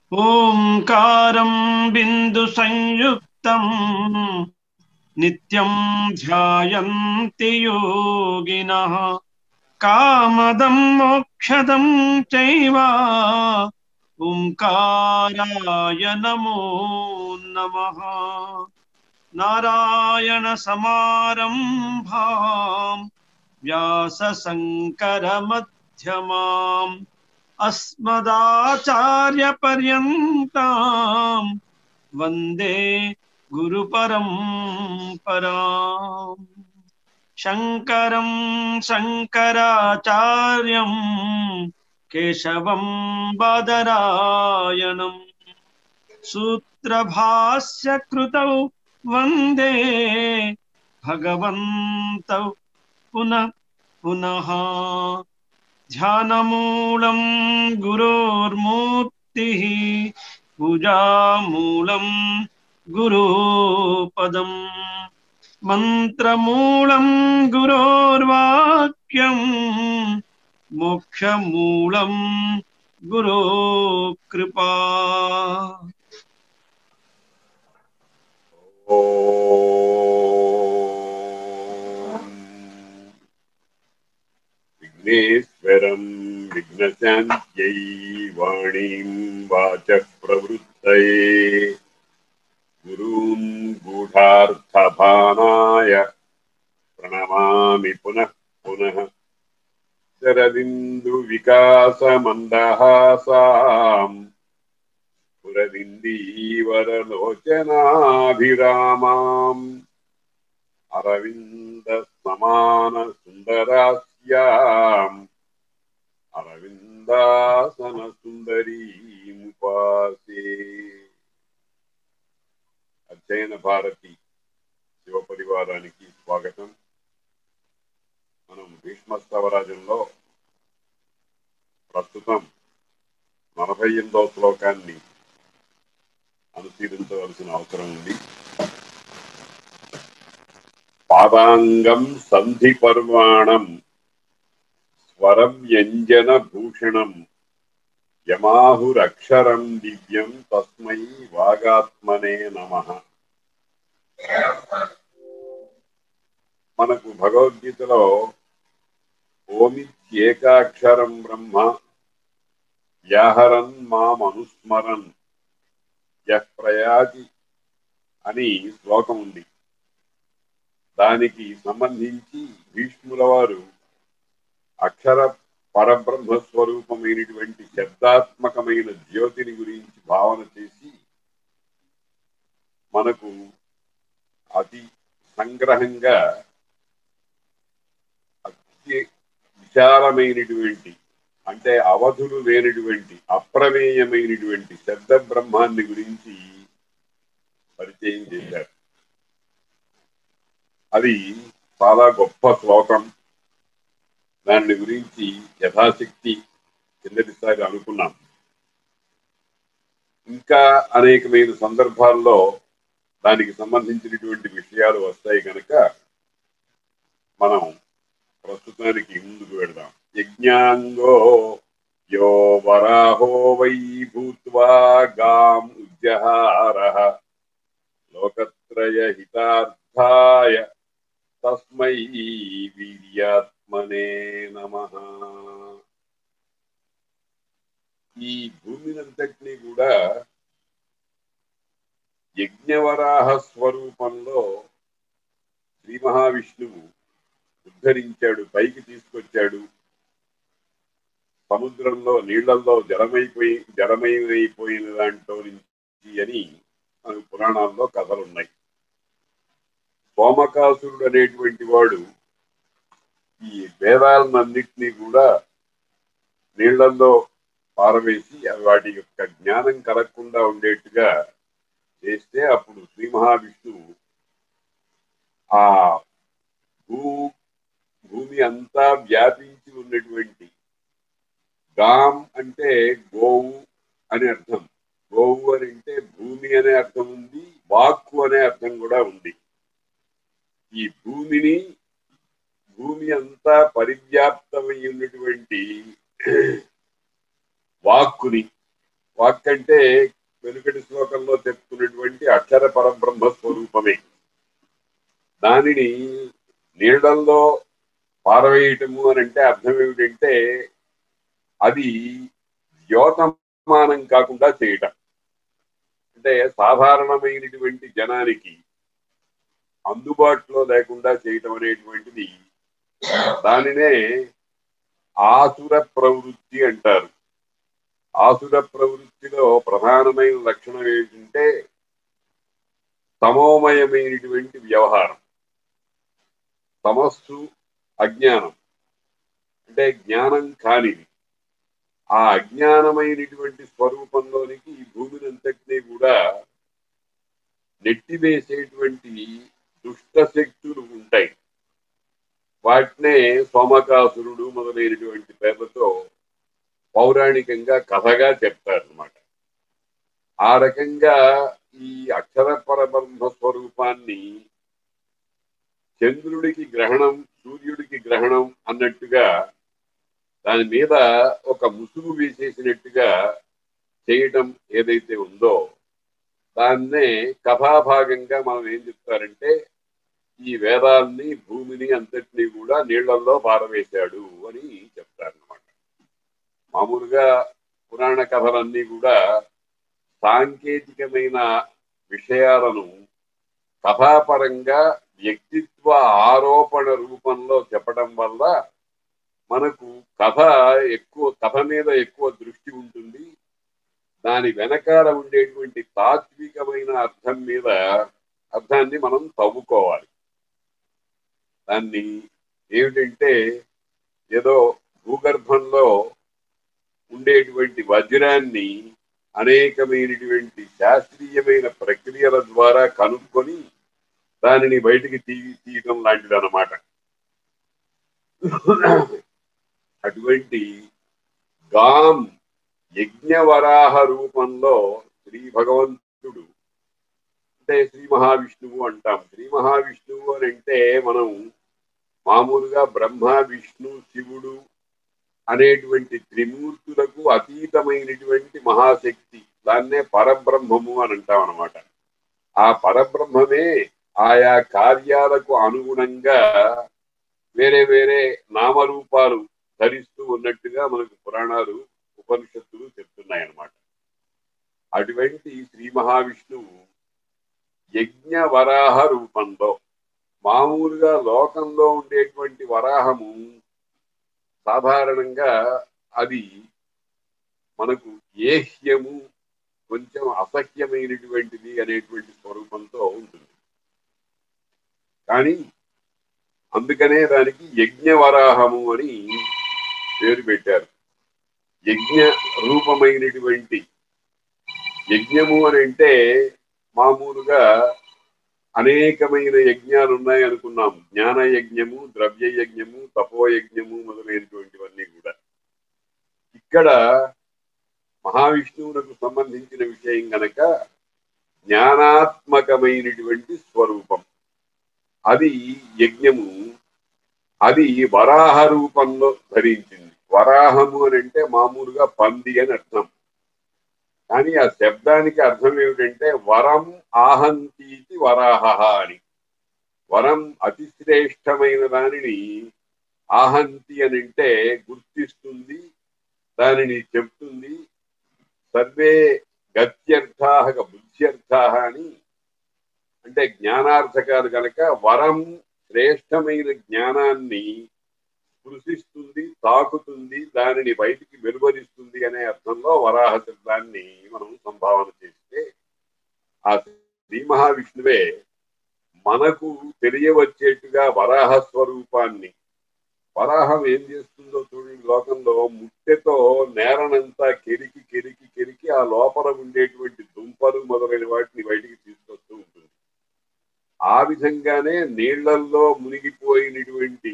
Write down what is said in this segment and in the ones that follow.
ఓంకారం బిందు సంయుక్తం నిత్యం ధ్యాయంతి యోగినః కామదం మోక్షదం చైవ ఓంకారాయ నమో నమః. నారాయణ సమారంభాం వ్యాస శంకర మధ్యమాం అస్మదాచార్య పర్యంతం వందే గురు పరంపరాం. శంకరం శంకరాచార్యం కేశవం బాదరాయణం సూత్రభాస్య కృతౌ వందే భగవంతౌ పునః పునః. ధ్యానమూలం గురోర్మూర్తిః పూజామూలం గురోపదం మంత్రమూలం గురోర్వాక్యం మోక్షమూలం గురో కృపా. విఘ్నేశ్వరం విఘ్నశాంత్యై వాణీం వాచః ప్రవృత్తయే గురూన్ గూఢార్థభానాయ ప్రణమామి పునః పునః. శరదిందు వికాసమందహాసాం పురవిందీవరలోచనాభిరామాం అరవింద సమాన సుందరాస్యాం అరవిందాసన సుందరీముపాసే. అధ్యయన భారతి శివ పరివారానికి స్వాగతం. మనం భీష్మస్తవరాజంలో ప్రస్తుతం 48వ శ్లోకాన్ని అనుసరించవలసిన అవసరం ఉంది. పాదాంగం సంధి పర్వాణం స్వరం వ్యంజన భూషణం యమాహురక్షరం దివ్యం తస్మై వాగాత్మనే నమః. మనకు భగవద్గీతలో ఓమిత్యేకాక్షరం బ్రహ్మ వ్యాహరన్ మామనుస్మరన్ యః ప్రయాతి అని శ్లోకం ఉంది. దానికి సంబంధించి భీష్ముల వారు అక్షర పరబ్రహ్మ స్వరూపమైనటువంటి శబ్దాత్మకమైన జ్యోతిని గురించి భావన చేసి మనకు అతి సంగ్రహంగా అతి విశాలమైనటువంటి అంటే అవధులు లేనటువంటి అప్రమేయమైనటువంటి శబ్ద బ్రహ్మాన్ని గురించి పరిచయం చేశారు. అది చాలా గొప్ప శ్లోకం. దాని గురించి యథాశక్తి కిందటిసారి అనుకున్నాం. ఇంకా అనేకమైన సందర్భాల్లో దానికి సంబంధించినటువంటి విషయాలు వస్తాయి కనుక మనం ప్రస్తుతానికి ముందుకు వెళదాం. యజ్ఞాంగో యో వరాహో వై భూత్వా గాం ఉజ్జహారః లోకత్రయ హితార్థాయ తస్మై వీర్యాత్మనే నమః. ఈ భూమినంతటినీ కూడా యజ్ఞవరాహ స్వరూపంలో శ్రీ మహావిష్ణువు ఉద్ధరించాడు, పైకి తీసుకొచ్చాడు. సముద్రంలో నీళ్లలో జలమయమైపోయిన దాంట్లో నుంచి అని మనకు పురాణాల్లో కథలున్నాయి. సోమకాసురుడు అనేటువంటి వాడు ఈ వేదాలన్నింటినీ కూడా నీళ్లలో పారవేసి వాటి యొక్క జ్ఞానం కలగకుండా ఉండేట్టుగా చేస్తే అప్పుడు శ్రీ మహావిష్ణువు ఆ భూమి అంతా వ్యాపించి ఉన్నటువంటి గాం అంటే గోవు అని అర్థం, గోవు అని అంటే భూమి అనే అర్థం ఉంది, వాక్కు అనే అర్థం కూడా ఉంది. ఈ భూమి అంతా పరివ్యాప్తమై ఉన్నటువంటి వాక్కుని వాక్ అంటే వెనుకటి శ్లోకంలో చెప్తున్నటువంటి అక్షర పరబ్రహ్మ స్వరూపమే. దానిని నీళ్ళల్లో పారవేయటము అని అంటే అర్థం ఏమిటంటే అది ద్యోతమానం కాకుండా చేయటం. అంటే సాధారణమైనటువంటి జనానికి అందుబాటులో లేకుండా చేయటం అనేటువంటిది దానినే ఆసుర ప్రవృత్తి అంటారు. ఆసుర ప్రవృత్తిలో ప్రధానమైన లక్షణం ఏంటంటే తమోమయమైనటువంటి వ్యవహారం. తమస్సు అజ్ఞానం అంటే జ్ఞానం కానిది. ఆ అజ్ఞానమైనటువంటి స్వరూపంలోనికి ఈ భూమిని అంతటినీ కూడా నెట్టివేసేటువంటి దుష్ట శక్తులు ఉంటాయి. వాటినే సోమకాసురుడు మొదలైనటువంటి పేర్లతో పౌరాణికంగా కథగా చెప్తారన్నమాట. ఆ రకంగా ఈ అక్షర పరబ్రహ్మ స్వరూపాన్ని చంద్రుడికి గ్రహణం, సూర్యుడికి గ్రహణం అన్నట్టుగా దాని మీద ఒక ముసుగు వేసేసినట్టుగా చేయటం ఏదైతే ఉందో దాన్నే కథాభాగంగా మనం ఏం చెప్తారంటే ఈ వేదాల్ని, భూమిని అంతటినీ కూడా నీళ్లలో పారవేశాడు అని చెప్తారన్నమాట. మామూలుగా పురాణ కథలన్నీ కూడా సాంకేతికమైన విషయాలను కథాపరంగా వ్యక్తిత్వ ఆరోపణ రూపంలో చెప్పడం వల్ల మనకు కథ మీద ఎక్కువ దృష్టి ఉంటుంది. దాని వెనకాల ఉండేటువంటి తాత్వికమైన అర్థాన్ని మనం తవ్వుకోవాలి. దాన్ని ఏమిటంటే ఏదో భూగర్భంలో ఉండేటువంటి వజ్రాన్ని అనేకమైనటువంటి శాస్త్రీయమైన ప్రక్రియల ద్వారా కనుక్కొని దానిని బయటికి తీయటం లాంటిది అన్నమాట. అటువంటి గాం యజ్ఞవరాహ రూపంలో శ్రీ భగవంతుడు అంటే శ్రీ మహావిష్ణువు అంటాం. శ్రీ మహావిష్ణువు అని అంటే మనం మామూలుగా బ్రహ్మ, విష్ణు, శివుడు అనేటువంటి త్రిమూర్తులకు అతీతమైనటువంటి మహాశక్తి, దాన్నే పరబ్రహ్మము అని అంటాం అన్నమాట. ఆ పరబ్రహ్మమే ఆయా కార్యాలకు అనుగుణంగా వేరే వేరే నామరూపాలు ధరిస్తూ ఉన్నట్టుగా మనకు పురాణాలు, ఉపనిషత్తులు చెప్తున్నాయన్నమాట. అటువంటి శ్రీ మహావిష్ణువు యజ్ఞ వరాహ రూపంలో, మామూలుగా లోకంలో ఉండేటువంటి వరాహము సాధారణంగా అది మనకు ఏహ్యము, కొంచెం అసహ్యమైనటువంటిది అనేటువంటి స్వరూపంతో ఉంటుంది. కానీ అందుకనే దానికి యజ్ఞవరాహము అని పేరు పెట్టారు. యజ్ఞ రూపమైనటువంటి యజ్ఞము అని అంటే మామూలుగా అనేకమైన యజ్ఞాలు ఉన్నాయి అనుకున్నాం. జ్ఞాన యజ్ఞము, ద్రవ్య యజ్ఞము, తపోయజ్ఞము మొదలైనటువంటివన్నీ కూడా. ఇక్కడ మహావిష్ణువులకు సంబంధించిన విషయం గనక జ్ఞానాత్మకమైనటువంటి స్వరూపం అది యజ్ఞము. అది వరాహ రూపంలో ధరించింది. వరాహము అని అంటే మామూలుగా పంది అని అర్థం. కానీ ఆ శబ్దానికి అర్థం ఏమిటంటే వరం ఆహంతీతి వరాహ అని. వరం అతి శ్రేష్టమైన దానిని ఆహంతి అని అంటే గుర్తిస్తుంది, దానిని చెప్తుంది. సర్వే గత్యర్థాహ బుద్ధ్యర్థాహ అని అంటే జ్ఞానార్థకాలు కనుక వరం శ్రేష్టమైన జ్ఞానాన్ని స్పృశిస్తుంది, తాకుతుంది, దానిని బయటికి వెలువరిస్తుంది అనే అర్థంలో వరాహ శబ్దాన్ని మనం సంభావన చేస్తే ఆ శ్రీ మహావిష్ణువే మనకు తెలియవచ్చేట్టుగా వరాహ స్వరూపాన్ని, వరాహం ఏం చేస్తుందో చూడండి. లోకంలో ముట్టెతో నేరనంతా కెరికి కెరికి కెరికి ఆ లోపల ఉండేటువంటి దుంపలు మొదలైన వాటిని బయటికి తీసుకొస్తూ ఉంటుంది. ఆ విధంగానే నీళ్లల్లో మునిగిపోయినటువంటి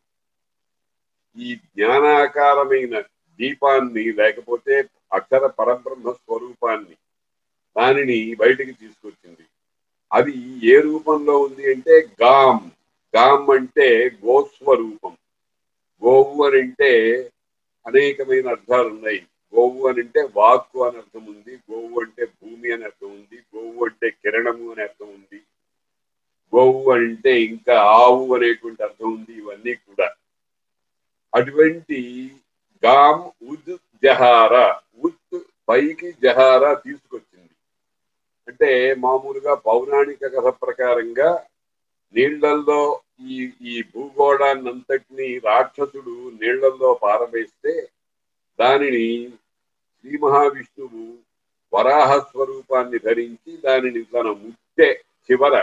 ఈ జ్ఞానాకారమైన దీపాన్ని, లేకపోతే అక్షర పరబ్రహ్మ స్వరూపాన్ని, దానిని బయటికి తీసుకొచ్చింది. అది ఏ రూపంలో ఉంది అంటే గాం. గాం అంటే గోస్వరూపం. గోవు అని అంటే అనేకమైన అర్థాలు ఉన్నాయి. గోవు అని అంటే వాక్కు అని అర్థం ఉంది, గోవు అంటే భూమి అని అర్థం ఉంది, గోవు అంటే కిరణము అని అర్థం ఉంది, గోవు అంటే ఇంకా ఆవు అనేటువంటి అర్థం ఉంది. ఇవన్నీ కూడా అటువంటి గామ్ ఉద్ జహార, ఉత్ పైకి జహార తీసుకొచ్చింది. అంటే మామూలుగా పౌరాణిక కథ ప్రకారంగా నీళ్లల్లో ఈ ఈ భూగోళాన్నంతటినీ రాక్షసుడు నీళ్లల్లో పారవేస్తే దానిని శ్రీ మహావిష్ణువు వరాహ స్వరూపాన్ని ధరించి దానిని తన ముట్టె చివర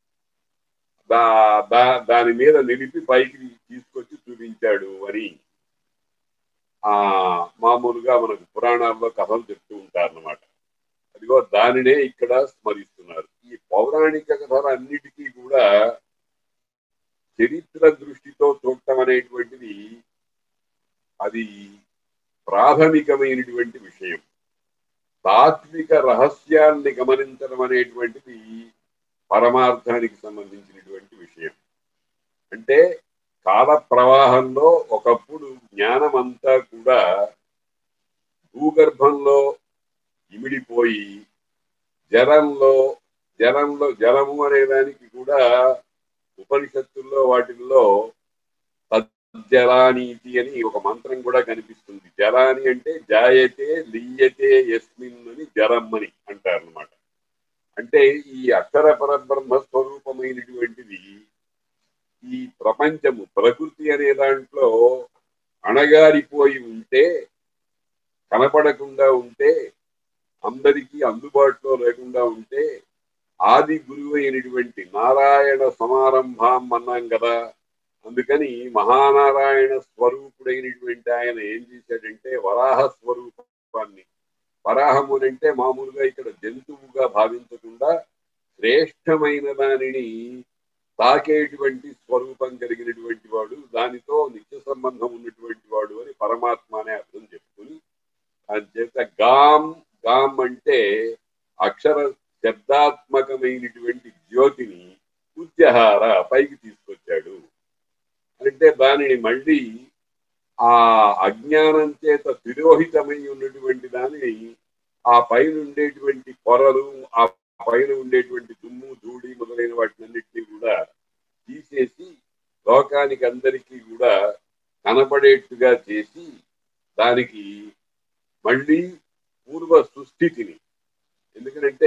దాని మీద నిలిపి పైకి తీసుకొచ్చి చూపించాడు అని మామూలుగా మనకు పురాణాల్లో కథలు చెప్తూ ఉంటారన్నమాట. అదిగో దానినే ఇక్కడ స్మరిస్తున్నారు. ఈ పౌరాణిక కథలు అన్నిటికీ కూడా చరిత్ర దృష్టితో చూడటం అనేటువంటిది అది ప్రాథమికమైనటువంటి విషయం. తాత్విక రహస్యాన్ని గమనించడం అనేటువంటిది పరమార్థానికి సంబంధించినటువంటి విషయం. అంటే కాల ప్రవాహంలో ఒకప్పుడు జ్ఞానం అంతా కూడా భూగర్భంలో ఇమిడిపోయి జలము అనేదానికి కూడా ఉపనిషత్తుల్లో వాటిల్లో జలానీతి అని ఒక మంత్రం కూడా కనిపిస్తుంది. జలాని అంటే జాయతే లీయతే యస్మిన్ అని జలం అని అంటారు అన్నమాట. అంటే ఈ అక్షర పరబ్రహ్మ స్వరూపమైనటువంటిది ఈ ప్రపంచము ప్రకృతి అనే దాంట్లో అణగారిపోయి ఉంటే, కనపడకుండా ఉంటే, అందరికీ అందుబాటులో లేకుండా ఉంటే ఆది గురువు అయినటువంటి నారాయణ సమారంభం అన్నాం కదా. అందుకని మహానారాయణ స్వరూపుడైనటువంటి ఆయన ఏం చేశాడంటే వరాహ స్వరూపాన్ని, వరాహము అంటే మామూలుగా ఇక్కడ జంతువుగా భావించకుండా శ్రేష్టమైన దానిని తాకేటువంటి స్వరూపం కలిగినటువంటి వాడు, దానితో నిత్య సంబంధం ఉన్నటువంటి వాడు అని పరమాత్మ అనే అర్థం చెప్పుకుని అంచేత గాం అంటే అక్షర శబ్దాత్మకమైనటువంటి జ్యోతిని ఉజ్జహార పైకి తీసుకొచ్చాడు. అంటే దానిని మళ్ళీ ఆ అజ్ఞానం చేత తిరోహితమై ఉన్నటువంటి దానిని ఆ పైన ఉండేటువంటి పొరలు, ఆ పైన ఉండేటువంటి దుమ్ము ధూళి మొదలైన వాటినన్నిటినీ కూడా తీసేసి లోకానికి అందరికీ కూడా కనపడేట్టుగా చేసి దానికి మళ్ళీ పూర్వ సుస్థితిని, ఎందుకంటే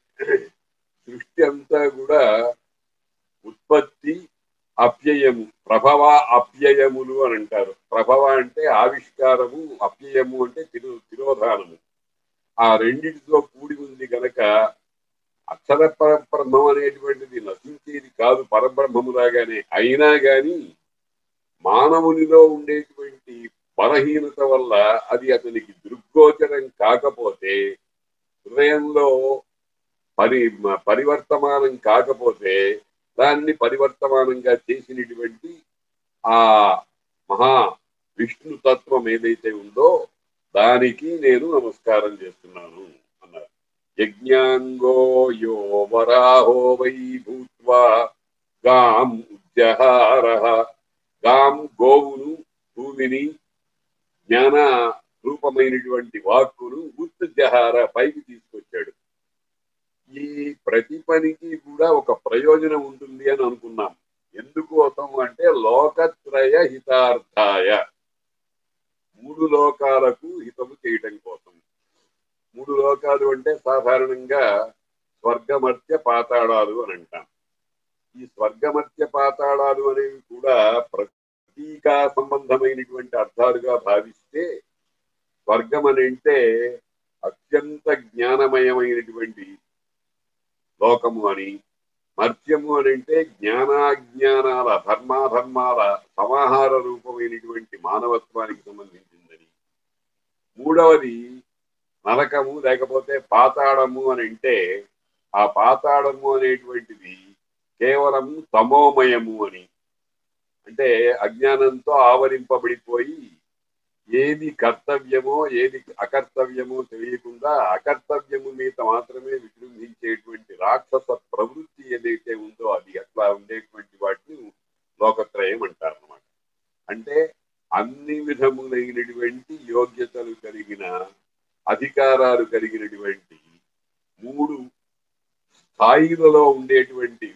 సృష్టి అంతా కూడా ఉత్పత్తి అప్యయము, ప్రభవ అప్యయములు అని అంటారు. ప్రభవ అంటే ఆవిష్కారము, అప్యయము అంటే తిరోధానము. ఆ రెండింటితో కూడి ఉంది గనక అక్షర పరబ్రహ్మం అనేటువంటిది నశించేది కాదు పరబ్రహ్మములాగానే. అయినా గాని మానవునిలో ఉండేటువంటి బలహీనత వల్ల అది అతనికి దృగ్గోచరం కాకపోతే, హృదయంలో పరివర్తమానం కాకపోతే దాన్ని పరివర్తమానంగా చేసినటువంటి ఆ మహా విష్ణు తత్వం ఏదైతే ఉందో దానికి నేను నమస్కారం చేస్తున్నాను అన్నారు. యజ్ఞాంగో యో వరాహో వై భూత్వా గాం ఉజ్జహార. గాం గోవును, భూమిని, జ్ఞాన రూపమైనటువంటి వాక్కును ఉజ్జహార పైకి తీసుకొచ్చాడు. ఈ ప్రతి పనికి కూడా ఒక ప్రయోజనం ఉంటుంది అని అనుకున్నాం. ఎందుకోసం అంటే లోకత్రయ హితార్థాయ, మూడు లోకాలకు హితము చేయటం కోసం. మూడు లోకాలు అంటే సాధారణంగా స్వర్గమర్త్య పాతాళాలు అని అంటాం. ఈ స్వర్గమర్త్య పాతాళాలు అనేవి కూడా ప్రతీకా సంబంధమైనటువంటి అర్థాలుగా భావిస్తే స్వర్గం అని అంటే అత్యంత జ్ఞానమయమైనటువంటి లోకము అని, మర్త్యము అని అంటే జ్ఞానాజ్ఞానాల ధర్మాధర్మాల సమాహార రూపమైనటువంటి మానవత్వానికి సంబంధించిందని, మూడవది నరకము లేకపోతే పాతాళము అని అంటే ఆ పాతాళము అనేటువంటిది కేవలము తమోమయము అని, అంటే అజ్ఞానంతో ఆవరింపబడిపోయి ఏది కర్తవ్యమో ఏది అకర్తవ్యమో తెలియకుండా అకర్తవ్యము మీద మాత్రమే విజృంభించేటువంటి రాక్షస ప్రవృత్తి ఏదైతే ఉందో అది అట్లా ఉండేటువంటి వాటిని లోకత్రయం అంటారు అన్నమాట. అంటే అన్ని విధములైనటువంటి యోగ్యతలు కలిగిన అధికారాలు కలిగినటువంటి 3 స్థాయిలలో ఉండేటువంటి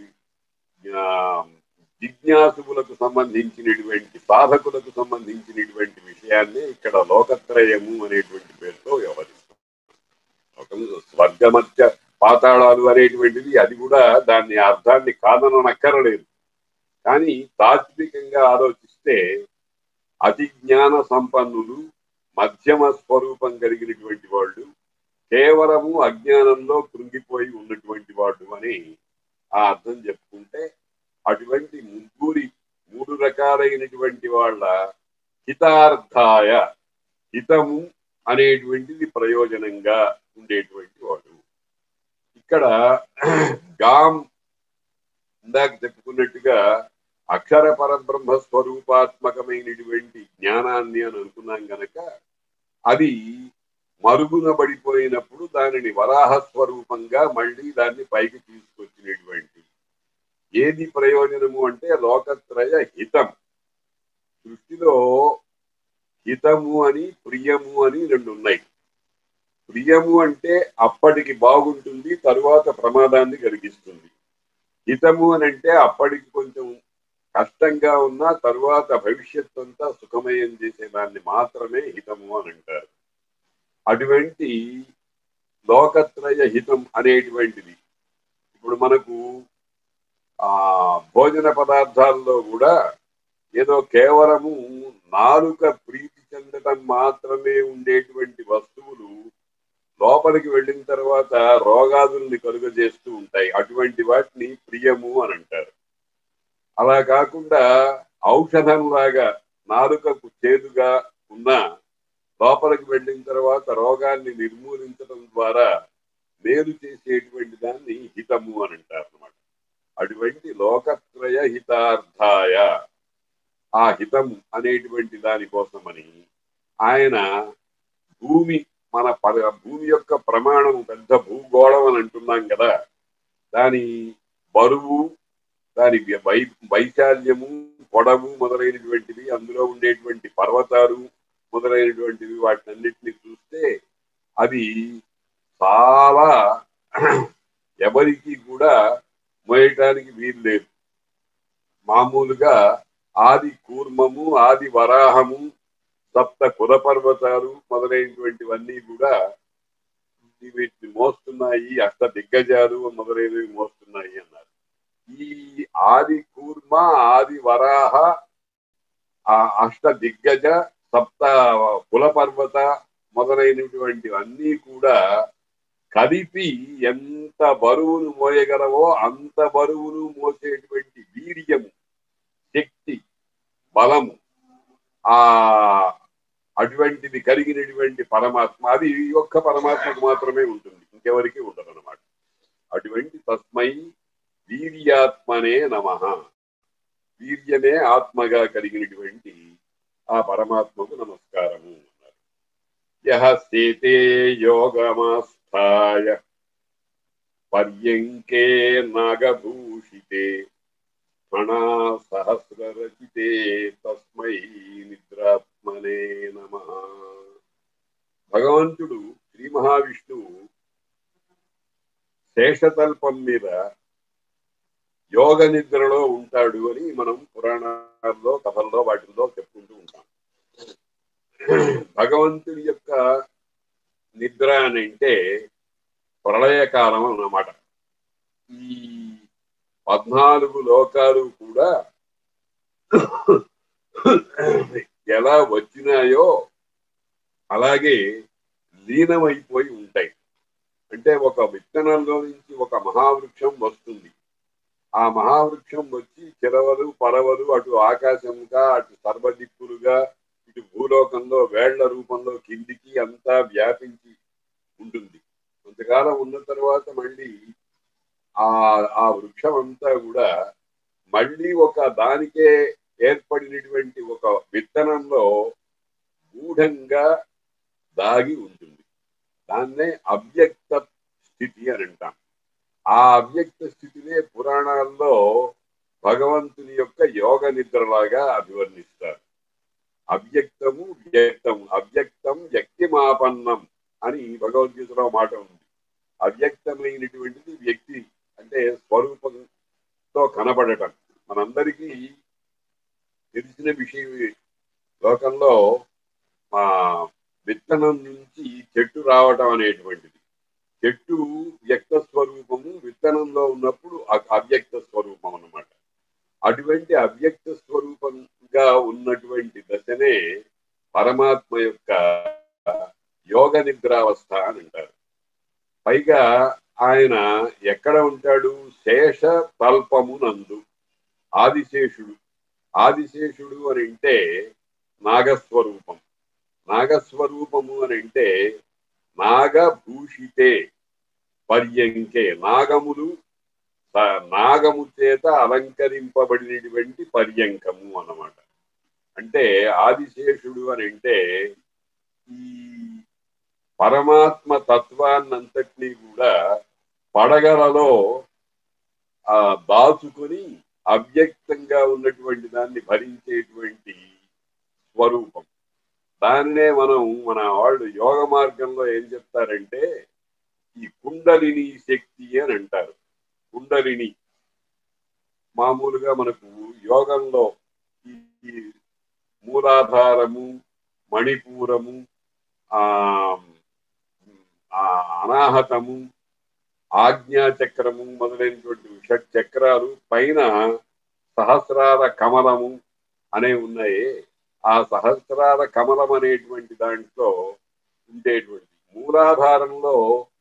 జిజ్ఞాసులకు సంబంధించినటువంటి సాధకులకు సంబంధించినటువంటి విషయాన్ని ఇక్కడ లోకత్రయము అనేటువంటి పేరుతో వ్యవహరిస్తాం. స్వర్గమధ్య పాతాళాలు అనేటువంటిది అది కూడా దాన్ని అర్థాన్ని కాదనక్కరలేదు. కానీ తాత్వికంగా ఆలోచిస్తే అతి జ్ఞాన సంపన్నులు, మధ్యమ స్వరూపం కలిగినటువంటి వాళ్ళు, కేవలము అజ్ఞానంలో కృంగిపోయి ఉన్నటువంటి వాడు అని ఆ అర్థం చెప్పుకుంటే అటువంటి 3 రకాలైనటువంటి వాళ్ళ హితార్థాయ, హితము అనేటువంటిది ప్రయోజనంగా ఉండేటువంటి వాడు. ఇక్కడ గాం ఇందాక చెప్పుకున్నట్టుగా అక్షర పరబ్రహ్మ స్వరూపాత్మకమైనటువంటి జ్ఞానాన్ని అని అనుకున్నాం గనక అది మరుగున పడిపోయినప్పుడు దానిని వరాహ స్వరూపంగా మళ్ళీ దాన్ని పైకి తీసుకొచ్చినటువంటి ఏది ప్రయోజనము అంటే లోకత్రయ హితం. సృష్టిలో హితము అని ప్రియము అని 2 ఉన్నాయి. ప్రియము అంటే అప్పటికి బాగుంటుంది, తరువాత ప్రమాదాన్ని కలిగిస్తుంది. హితము అని అంటే అప్పటికి కొంచెం కష్టంగా ఉన్నా తరువాత భవిష్యత్తు అంతా సుఖమయం చేసేదాన్ని మాత్రమే హితము అని అంటారు. అటువంటి లోకత్రయ హితం అనేటువంటిది ఇప్పుడు మనకు భోజన పదార్థాల్లో కూడా ఏదో కేవలము నాలుక ప్రీతి చెందటం మాత్రమే ఉండేటువంటి వస్తువులు లోపలికి వెళ్ళిన తర్వాత రోగాదుల్ని కలుగజేస్తూ ఉంటాయి. అటువంటి వాటిని ప్రియము అని అంటారు. అలా కాకుండా ఔషధంలాగా నాలుకకు చేదుగా ఉన్న లోపలికి వెళ్ళిన తర్వాత రోగాన్ని నిర్మూలించడం ద్వారా మేలు చేసేటువంటి దాన్ని హితము అని అంటారు అన్నమాట. అటువంటి లోకత్రయ హితార్థాయ, ఆ హితం అనేటువంటి దానికోసమని ఆయన భూమి, మన భూమి యొక్క ప్రమాణం పెద్ద భూగోళం అని అంటున్నాం కదా, దాని బరువు, దాని వైశాల్యము, పొడవు మొదలైనటువంటివి, అందులో ఉండేటువంటి పర్వతాలు మొదలైనటువంటివి, వాటినన్నిటిని చూస్తే అది చాలా ఎవరికి కూడా మోయటానికి వీలు లేదు. మామూలుగా ఆది కూర్మము, ఆది వరాహము, సప్త కుల పర్వతాలు మొదలైనటువంటివన్నీ కూడా వీటిని మోస్తున్నాయి, అష్ట దిగ్గజాలు మొదలైనవి మోస్తున్నాయి అన్నారు. ఈ ఆది కూర్మ, ఆది వరాహ, అష్ట దిగ్గజ, సప్త కుల పర్వత మొదలైనటువంటివన్నీ కూడా కలిపి ఎంత బరువును మోయగలవో అంత బరువును మోసేటువంటి వీర్యము, శక్తి, బలము అటువంటిది కలిగినటువంటి పరమాత్మ, అది ఒక్క పరమాత్మకు మాత్రమే ఉంటుంది, ఇంకెవరికి ఉండదు అన్నమాట. అటువంటి తస్మై వీర్యాత్మనే నమః, వీర్యమే ఆత్మగా కలిగినటువంటి ఆ పరమాత్మకు నమస్కారము అన్నారు. యః స్థితే యోగమాస్థాయ పర్యంకే నాగభూషితే సహస్రరచితే తస్మై నిద్రాత్మనే నమః. భగవంతుడు శ్రీ మహావిష్ణువు శేషతల్పం మీద యోగ నిద్రలో ఉంటాడు అని మనం పురాణాల్లో, కథల్లో, వాటిల్లో చెప్పుకుంటూ ఉంటాం. భగవంతుడి యొక్క నిద్ర అని అంటే ప్రళయకాలం అన్నమాట. ఈ 14 లోకాలు కూడా ఎలా వచ్చినాయో అలాగే లీనమైపోయి ఉంటాయి. అంటే ఒక విత్తనంలో నుంచి ఒక మహావృక్షం వస్తుంది. ఆ మహావృక్షం వచ్చి చిరవలు, పరవలు, అటు ఆకాశంగా, అటు సర్వదిక్కులుగా, ఇటు భూలోకంలో వేళ్ల రూపంలో కిందికి అంతా వ్యాపించి ఉంటుంది. కొంతకాలం ఉన్న తర్వాత మళ్ళీ ఆ వృక్షం అంతా కూడా మళ్ళీ ఒక దానికే ఏర్పడినటువంటి ఒక విత్తనంలో గూఢంగా దాగి ఉంటుంది. దాన్నే అవ్యక్త స్థితి అని అంటాం. ఆ అవ్యక్త స్థితినే పురాణాల్లో భగవంతుని యొక్క యోగ నిద్రలాగా అభివర్ణిస్తారు. అవ్యక్తము, వ్యక్తము, అవ్యక్త అవ్యక్తం వ్యక్తిమాపన్నం అని భగవద్గీతలో మాట ఉంది. అవ్యక్తమైనటువంటిది వ్యక్తి అంటే స్వరూపంతో కనబడటం. మనందరికీ తెలిసిన విషయం లోకంలో మా విత్తనం నుంచి చెట్టు రావటం అనేటువంటిది. చెట్టు వ్యక్త స్వరూపము, విత్తనంలో ఉన్నప్పుడు అవ్యక్త స్వరూపం అన్నమాట. అటువంటి అవ్యక్త స్వరూపంగా ఉన్నటువంటి దశనే పరమాత్మ యొక్క యోగ నిద్రావస్థ అని అంటారు. పైగా ఆయన ఎక్కడ ఉంటాడు? శేష తల్పమునందు. ఆదిశేషుడు. ఆదిశేషుడు అని అంటే నాగస్వరూపం. నాగస్వరూపము అని అంటే నాగభూషితే పర్యంకే, నాగము చేత అలంకరింపబడినటువంటి పర్యంకము అన్నమాట. అంటే ఆదిశేషుడు అని అంటే ఈ పరమాత్మ తత్వాన్నంతటినీ కూడా పడగలలో దాచుకుని అవ్యక్తంగా ఉన్నటువంటి దాన్ని భరించేటువంటి స్వరూపం. దాన్నే మన వాళ్ళు యోగ మార్గంలో ఏం చెప్తారంటే ఈ కుండలిని శక్తి అని అంటారు. కుండలిని మామూలుగా మనకు యోగంలో ఈ మూలాధారము, మణిపూరము, అనాహతము, ఆజ్ఞాచక్రము మొదలైనటువంటి షట్చక్రాలు, పైన సహస్రార కమలము అనే ఉన్నాయి. ఆ సహస్రార కమలం అనేటువంటి దాంట్లో ఉండేటువంటి మూలాధారంలో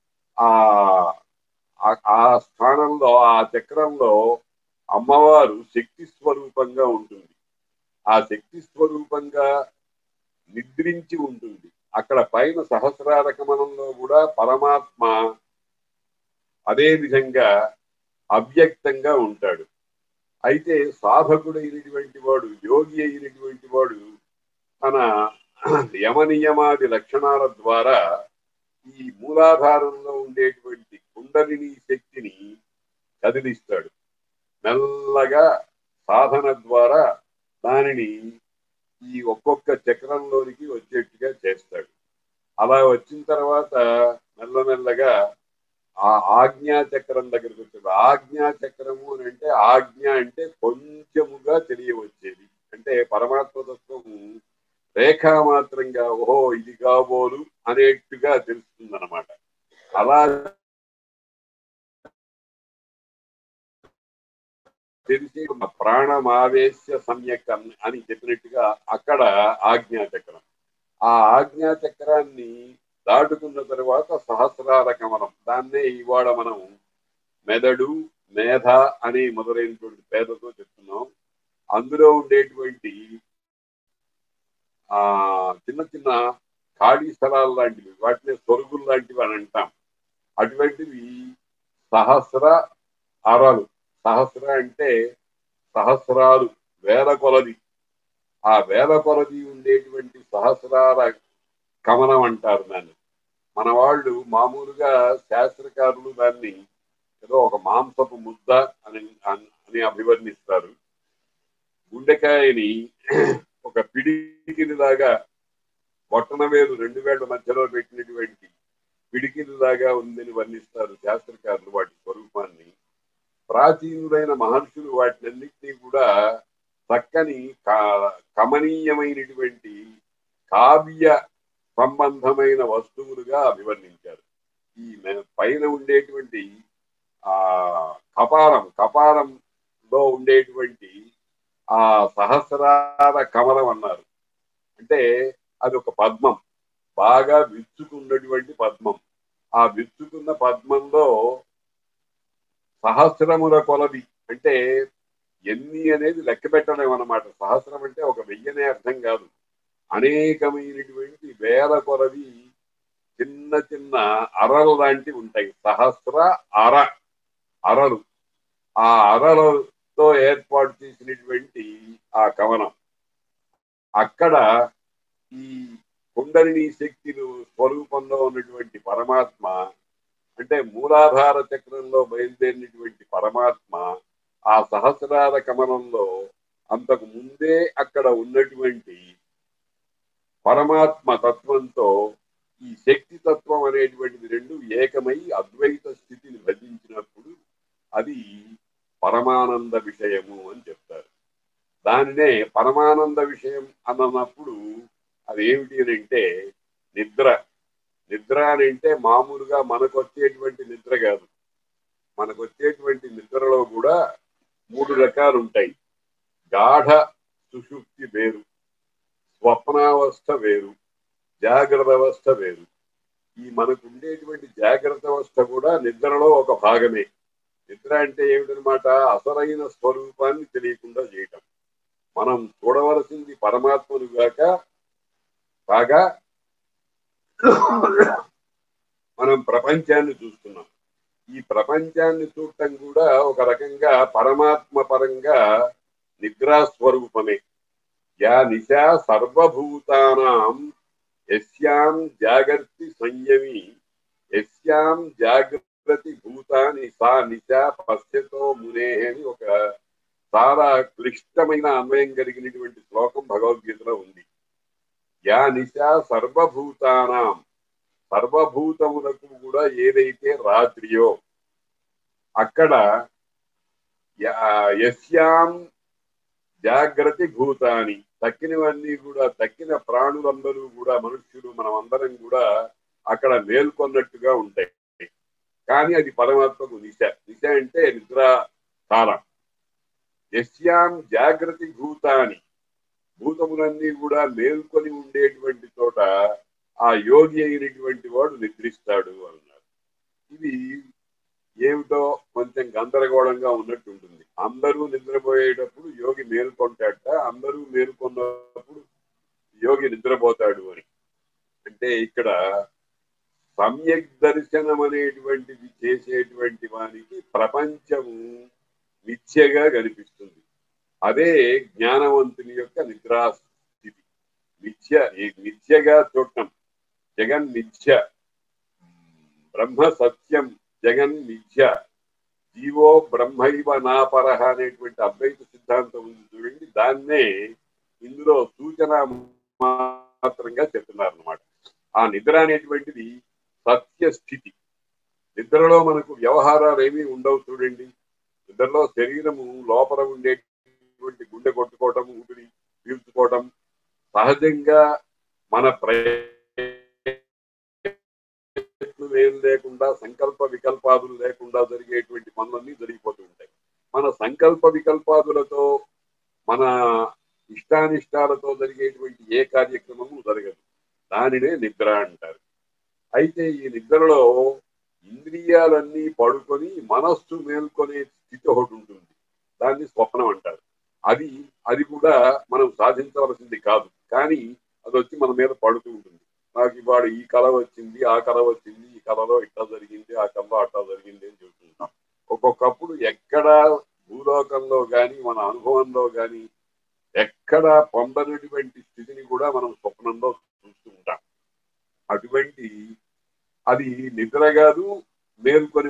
ఆ స్థానంలో, ఆ చక్రంలో అమ్మవారు శక్తి స్వరూపంగా ఉంటుంది. ఆ శక్తి స్వరూపంగా నిద్రించి ఉంటుంది. అక్కడ పైన సహస్రార కమలంలో కూడా పరమాత్మ అదే విధంగా అవ్యక్తంగా ఉంటాడు. అయితే సాధకుడైనటువంటి వాడు, యోగి అయినటువంటి వాడు తన యమనియమాది లక్షణాల ద్వారా ఈ మూలాధారంలో ఉండేటువంటి కుండలిని శక్తిని కదిలిస్తాడు. మెల్లగా సాధన ద్వారా దానిని ఈ ఒక్కొక్క చక్రంలోనికి వచ్చేట్టుగా చేస్తాడు. అలా వచ్చిన తర్వాత మెల్లమెల్లగా ఆ ఆజ్ఞా చక్రం దగ్గరికి వచ్చాడు. ఆజ్ఞా చక్రము అని అంటే ఆజ్ఞ అంటే కొంచెముగా తెలియవచ్చేది. అంటే పరమాత్మ తత్వము రేఖామాత్రంగా ఓహో ఇది కాబోలు అనేట్టుగా తెలుస్తుంది అన్నమాట. అలా తెలిసి ప్రాణమావేశ్య సమ్యక్ అని చెప్పినట్టుగా అక్కడ ఆజ్ఞాచక్రం. ఆ ఆజ్ఞాచక్రాన్ని దాటుకున్న తర్వాత సహస్రార కమలం, దాన్నే ఇవాళ మనం మెదడు, మేధ అని మొదలైనటువంటి పేదతో చెప్తున్నాం. అందులో ఉండేటువంటి చిన్న చిన్న ఖాళీ స్థలాలు లాంటివి, వాటిని సొరుగులు లాంటివి అని అంటాం. అటువంటివి సహస్ర అరలు. సహస్ర అంటే సహస్రాలు, వేల కొలది. ఆ వేల కొలది ఉండేటువంటి సహస్రాల కమలం అంటారు దాన్ని. మన వాళ్ళు మామూలుగా శాస్త్రకారులు దాన్ని ఏదో ఒక మాంసపు ముద్ద అని అభివర్ణిస్తారు. గుండెకాయని ఒక పిడికిలిలాగా, బొట్టన వేలు 2 వేళ్ల మధ్యలో పెట్టినటువంటి పిడికిలిలాగా ఉందని వర్ణిస్తారు శాస్త్రకారులు వాటి స్వరూపాన్ని. ప్రాచీనులైన మహర్షులు వాటినన్నింటినీ కూడా చక్కని కమనీయమైనటువంటి కావ్య సంబంధమైన వస్తువులుగా అభివర్ణించారు. ఈ పైన ఉండేటువంటి కపాలంలో ఉండేటువంటి ఆ సహస్రార కమలం అన్నారు. అంటే అది ఒక పద్మం, బాగా విచ్చుకున్నటువంటి పద్మం. ఆ విచ్చుకున్న పద్మంలో సహస్రముల కొలది, అంటే ఎన్ని అనేది లెక్క పెట్టలేమన్నమాట. సహస్రం అంటే ఒక 1000 అనే అర్థం కాదు. అనేకమైనటువంటి వేల కొలది చిన్న చిన్న అరలు లాంటివి ఉంటాయి. సహస్ర అరలు. ఆ అరలతో ఏర్పాటు చేసినటువంటి ఆ కవనం, అక్కడ ఈ కుండలిని శక్తులు స్వరూపంలో ఉన్నటువంటి పరమాత్మ, అంటే మూలాధార చక్రంలో బయలుదేరినటువంటి పరమాత్మ ఆ సహస్రార కమలంలో అంతకు ముందే అక్కడ ఉన్నటువంటి పరమాత్మ తత్వంతో ఈ శక్తి తత్వం అనేటువంటిది రెండు ఏకమై అద్వైత స్థితిని భజించినప్పుడు అది పరమానంద విషయము అని చెప్తారు. దానినే పరమానంద విషయం అన్నప్పుడు అది ఏమిటి అని అంటే నిద్ర. నిద్ర అని అంటే మామూలుగా మనకు వచ్చేటువంటి నిద్ర కాదు. మనకు వచ్చేటువంటి నిద్రలో కూడా 3 రకాలు ఉంటాయి. గాఢ సుషుప్తి వేరు, స్వప్నావస్థ వేరు, జాగ్రత్త అవస్థ వేరు. ఈ మనకు ఉండేటువంటి జాగ్రత్త అవస్థ కూడా నిద్రలో ఒక భాగమే. నిద్ర అంటే ఏమిటనమాట? అసలైన స్వరూపాన్ని తెలియకుండా చేయటం. మనం చూడవలసింది పరమాత్మను కాగా మనం ప్రపంచాన్ని చూస్తున్నాం. ఈ ప్రపంచాన్ని చూడటం కూడా ఒక రకంగా పరమాత్మ పరంగా నిద్రా స్వరూపమే. యా నిశా సర్వభూతానాం యస్యాం జాగర్తి సంయమి యస్యాం జాగ్రత్తి భూతాని సా నిశా పశ్యతో మునే అని ఒక చాలా క్లిష్టమైన అన్వయం కలిగినటువంటి శ్లోకం భగవద్గీతలో ఉంది. యా నిశా సర్వభూతానాం, సర్వభూతములకు కూడా ఏదైతే రాత్రియో అక్కడ యస్యాం జాగ్రత్త భూతాని, తక్కినవన్నీ కూడా, తక్కిన ప్రాణులందరూ కూడా, మనుష్యులు మనమందరం కూడా అక్కడ మేల్కొన్నట్టుగా ఉంటాయి. కానీ అది పరమాత్మకు నిశ. నిశ అంటే నిద్రా కాలం. యస్యాం జాగ్రత్త భూతాని, భూతములన్నీ కూడా మేల్కొని ఉండేటువంటి చోట ఆ యోగి అయినటువంటి వాడు నిద్రిస్తాడు అన్నారు. ఇది ఏమిటో కొంచెం గందరగోళంగా ఉన్నట్టు ఉంటుంది. అందరూ నిద్రపోయేటప్పుడు యోగి మేల్కొంటాడట, అందరూ మేల్కొన్నప్పుడు యోగి నిద్రపోతాడు అని. అంటే ఇక్కడ సమ్యక్ దర్శనం అనేటువంటిది చేసేటువంటి వానికి ప్రపంచము మిథ్యగా కనిపిస్తుంది. అదే జ్ఞానవంతుని యొక్క నిద్రా స్థితి. మిథ్యగా చూడటం, జగన్ మిథ్య, బ్రహ్మ సత్యం జగన్ మిథ్య, జీవో బ్రహ్మైవ నాపరహ అనేటువంటి అద్వైత సిద్ధాంతం ఉంది చూడండి. దాన్నే ఇందులో సూచన మాత్రంగా చెప్తున్నారు అన్నమాట. ఆ నిద్ర అనేటువంటిది సత్య స్థితి. నిద్రలో మనకు వ్యవహారాలు ఏమీ ఉండవు చూడండి. నిద్రలో శరీరము లోపల ఉండేటువంటి గుండె కొట్టుకోవటం, ఊపిరి పీల్చుకోవటం సహజంగా మన ప్రయత్నం ఏం లేకుండా, సంకల్ప వికల్పాదులు లేకుండా జరిగేటువంటి పనులన్నీ జరిగిపోతూ ఉంటాయి. మన సంకల్ప వికల్పాదులతో, మన ఇష్టానిష్టాలతో జరిగేటువంటి ఏ కార్యక్రమము జరగదు. దానినే నిద్ర అంటారు. అయితే ఈ నిద్రలో ఇంద్రియాలన్నీ పడుకొని మనస్సు మేల్కొనే స్థితి ఒకటి ఉంటుంది. దాన్ని స్వప్నం అంటారు. అది కూడా మనం సాధించవలసింది కాదు, కానీ అది వచ్చి మన మీద పడుతూ ఉంటుంది. నాకు ఇవాడు ఈ కళ వచ్చింది, ఆ కళ వచ్చింది, ఈ కళలో ఇట్లా జరిగింది, ఆ కళలో అట్లా జరిగింది అని చెబుతుంటాం. ఒక్కొక్కప్పుడు ఎక్కడ భూలోకంలో కానీ, మన అనుభవంలో కానీ ఎక్కడ పొందనటువంటి స్థితిని కూడా మనం స్వప్నంలో చూస్తూ ఉంటాం. అటువంటి అది నిద్ర కాదు, మేల్కొని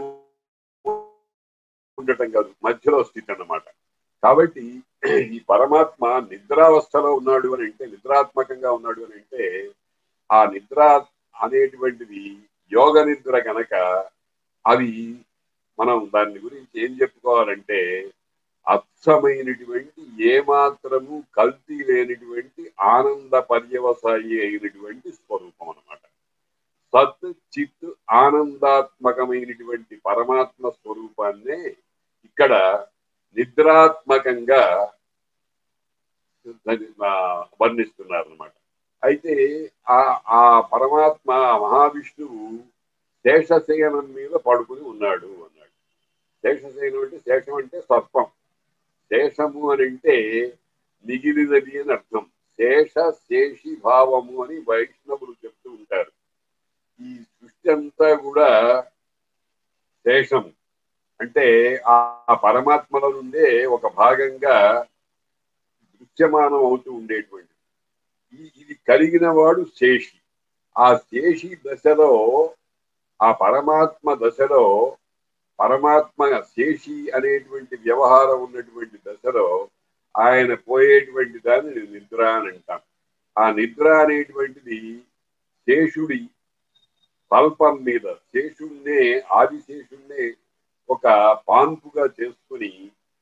ఉండటం కాదు, మధ్యలో స్థితి అన్నమాట. కాబట్టి ఈ పరమాత్మ నిద్రావస్థలో ఉన్నాడు అని అంటే, నిద్రాత్మకంగా ఉన్నాడు అని అంటే, ఆ నిద్ర అనేటువంటిది యోగ నిద్ర కనుక అది మనం దాని గురించి ఏం చెప్పుకోవాలంటే అచ్చమైనటువంటి, ఏమాత్రము కల్తీ లేనిటువంటి, ఆనంద పర్యవసాయి అయినటువంటి స్వరూపం అన్నమాట. సత్ చిత్ ఆనందాత్మకమైనటువంటి పరమాత్మ స్వరూపాన్నే ఇక్కడ నిద్రాత్మకంగా వర్ణిస్తున్నారు అన్నమాట. అయితే ఆ పరమాత్మ మహావిష్ణువు శేషశయనం మీద పడుకుని ఉన్నాడు అన్నాడు. శేషశయనం అంటే, శేషం అంటే సర్పం, శేషము అని అంటే మిగిలినది అని అర్థం. శేష శేషి భావము అని వైష్ణవులు చెప్తూ ఉంటారు. ఈ సృష్టి అంతా కూడా శేషము అంటే ఆ పరమాత్మల నుండే ఒక భాగంగా దృశ్యమానం అవుతూ ఉండేటువంటి ఇది కలిగిన వాడు శేషి. ఆ శేషి దశలో, ఆ పరమాత్మ దశలో, పరమాత్మ శేషి అనేటువంటి వ్యవహారం ఉన్నటువంటి దశలో ఆయన పోయేటువంటి దాన్ని నిద్ర అని అంటాం. ఆ నిద్ర అనేటువంటిది శేషుడి తల్పం మీద శేషుణ్ణే ఆదిశేషుణ్ణే ఒక పాన్పుగా చేసుకుని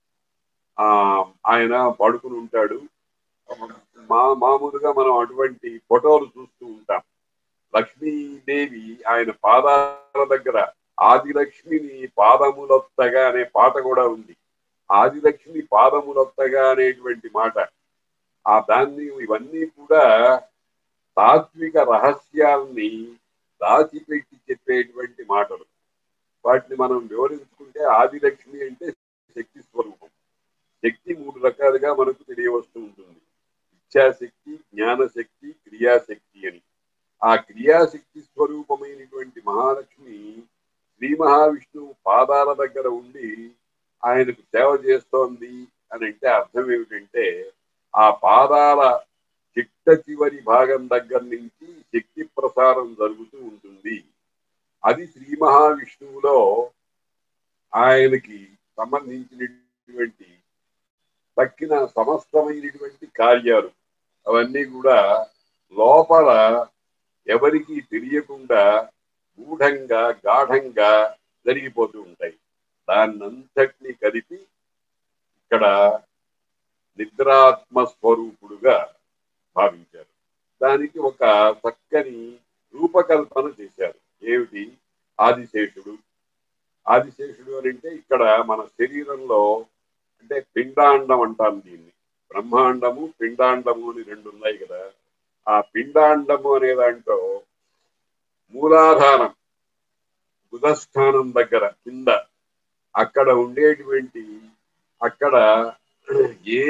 ఆయన పడుకుని ఉంటాడు. మామూలుగా మనం అటువంటి ఫోటోలు చూస్తూ ఉంటాం. లక్ష్మీదేవి ఆయన పాదాల దగ్గర ఆదిలక్ష్మిని పాదములొత్తగా అనే పాట కూడా ఉంది. ఆదిలక్ష్మి పాదములొత్తగా అనేటువంటి మాట దాన్ని ఇవన్నీ కూడా తాత్విక రహస్యాల్ని దాచిపెట్టి చెప్పేటువంటి మాటలు. వాటిని మనం వివరించుకుంటే ఆదిలక్ష్మి అంటే శక్తి స్వరూపం. శక్తి 3 రకాలుగా మనకు తెలియవస్తూ ఉంటుంది. ఇచ్ఛాశక్తి, జ్ఞానశక్తి, క్రియాశక్తి అని. ఆ క్రియాశక్తి స్వరూపమైనటువంటి మహాలక్ష్మి శ్రీ మహావిష్ణువు పాదాల దగ్గర ఉండి ఆయనకు సేవ చేస్తోంది అని అంటే అర్థం ఏమిటంటే ఆ పాదాల చిట్ట చివరి భాగం దగ్గర నుంచి శక్తి ప్రసారం జరుగుతూ ఉంటుంది. అది శ్రీ మహావిష్ణువులో ఆయనకి సంబంధించినటువంటి తక్కిన సమస్తమైనటువంటి కార్యాలు అవన్నీ కూడా లోపల ఎవరికి తెలియకుండా గూఢంగా గాఢంగా జరిగిపోతూ ఉంటాయి. దాన్నంతటినీ కలిపి ఇక్కడ నిద్రాత్మ స్వరూపుడుగా భావించారు. దానికి ఒక చక్కని రూపకల్పన చేశారు. ఏమిటి? ఆదిశేషుడు. ఆదిశేషుడు అని అంటే ఇక్కడ మన శరీరంలో అంటే పిండాండం అంటాం దీన్ని. బ్రహ్మాండము పిండాండము అని 2 ఉన్నాయి కదా. ఆ పిండాండము అనే దాంట్లో మూలాధారం బుధస్థానం దగ్గర కింద అక్కడ ఉండేటువంటి అక్కడ ఏ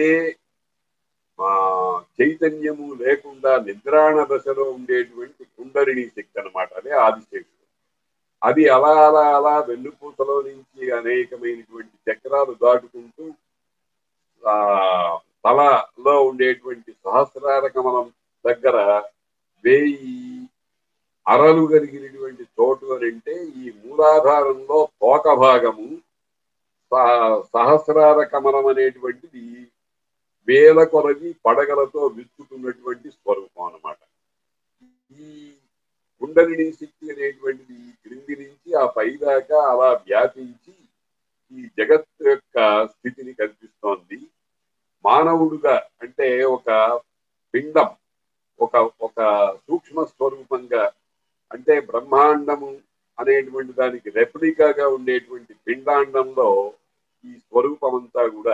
చైతన్యము లేకుండా నిద్రాణ దశలో ఉండేటువంటి కుండలిని శక్తి అన్నమాట. అదే ఆదిశేషుడు. అది అలా అలా అలా వెన్నుపూసలో నుంచి అనేకమైనటువంటి చక్రాలు దాటుకుంటూ తలలో ఉండేటువంటి సహస్రార కమలం దగ్గర 1000 అరలు కలిగినటువంటి చోటు అని అంటే ఈ మూలాధారంలో తోక భాగము సహస్రార కమలం అనేటువంటిది 1000 కొలది పడగలతో విచ్చుకున్నటువంటి స్వరూపం అన్నమాట. ఈ కుండలిని శక్తి అనేటువంటిది క్రింది నుంచి ఆ పైదాకా అలా వ్యాపించి ఈ జగత్తు యొక్క స్థితిని కల్పిస్తోంది. మానవుడుగా అంటే ఒక పిండం ఒక ఒక సూక్ష్మ స్వరూపంగా అంటే బ్రహ్మాండము అనేటువంటి దానికి రెప్లికాగా ఉండేటువంటి పిండాండంలో ఈ స్వరూపం అంతా కూడా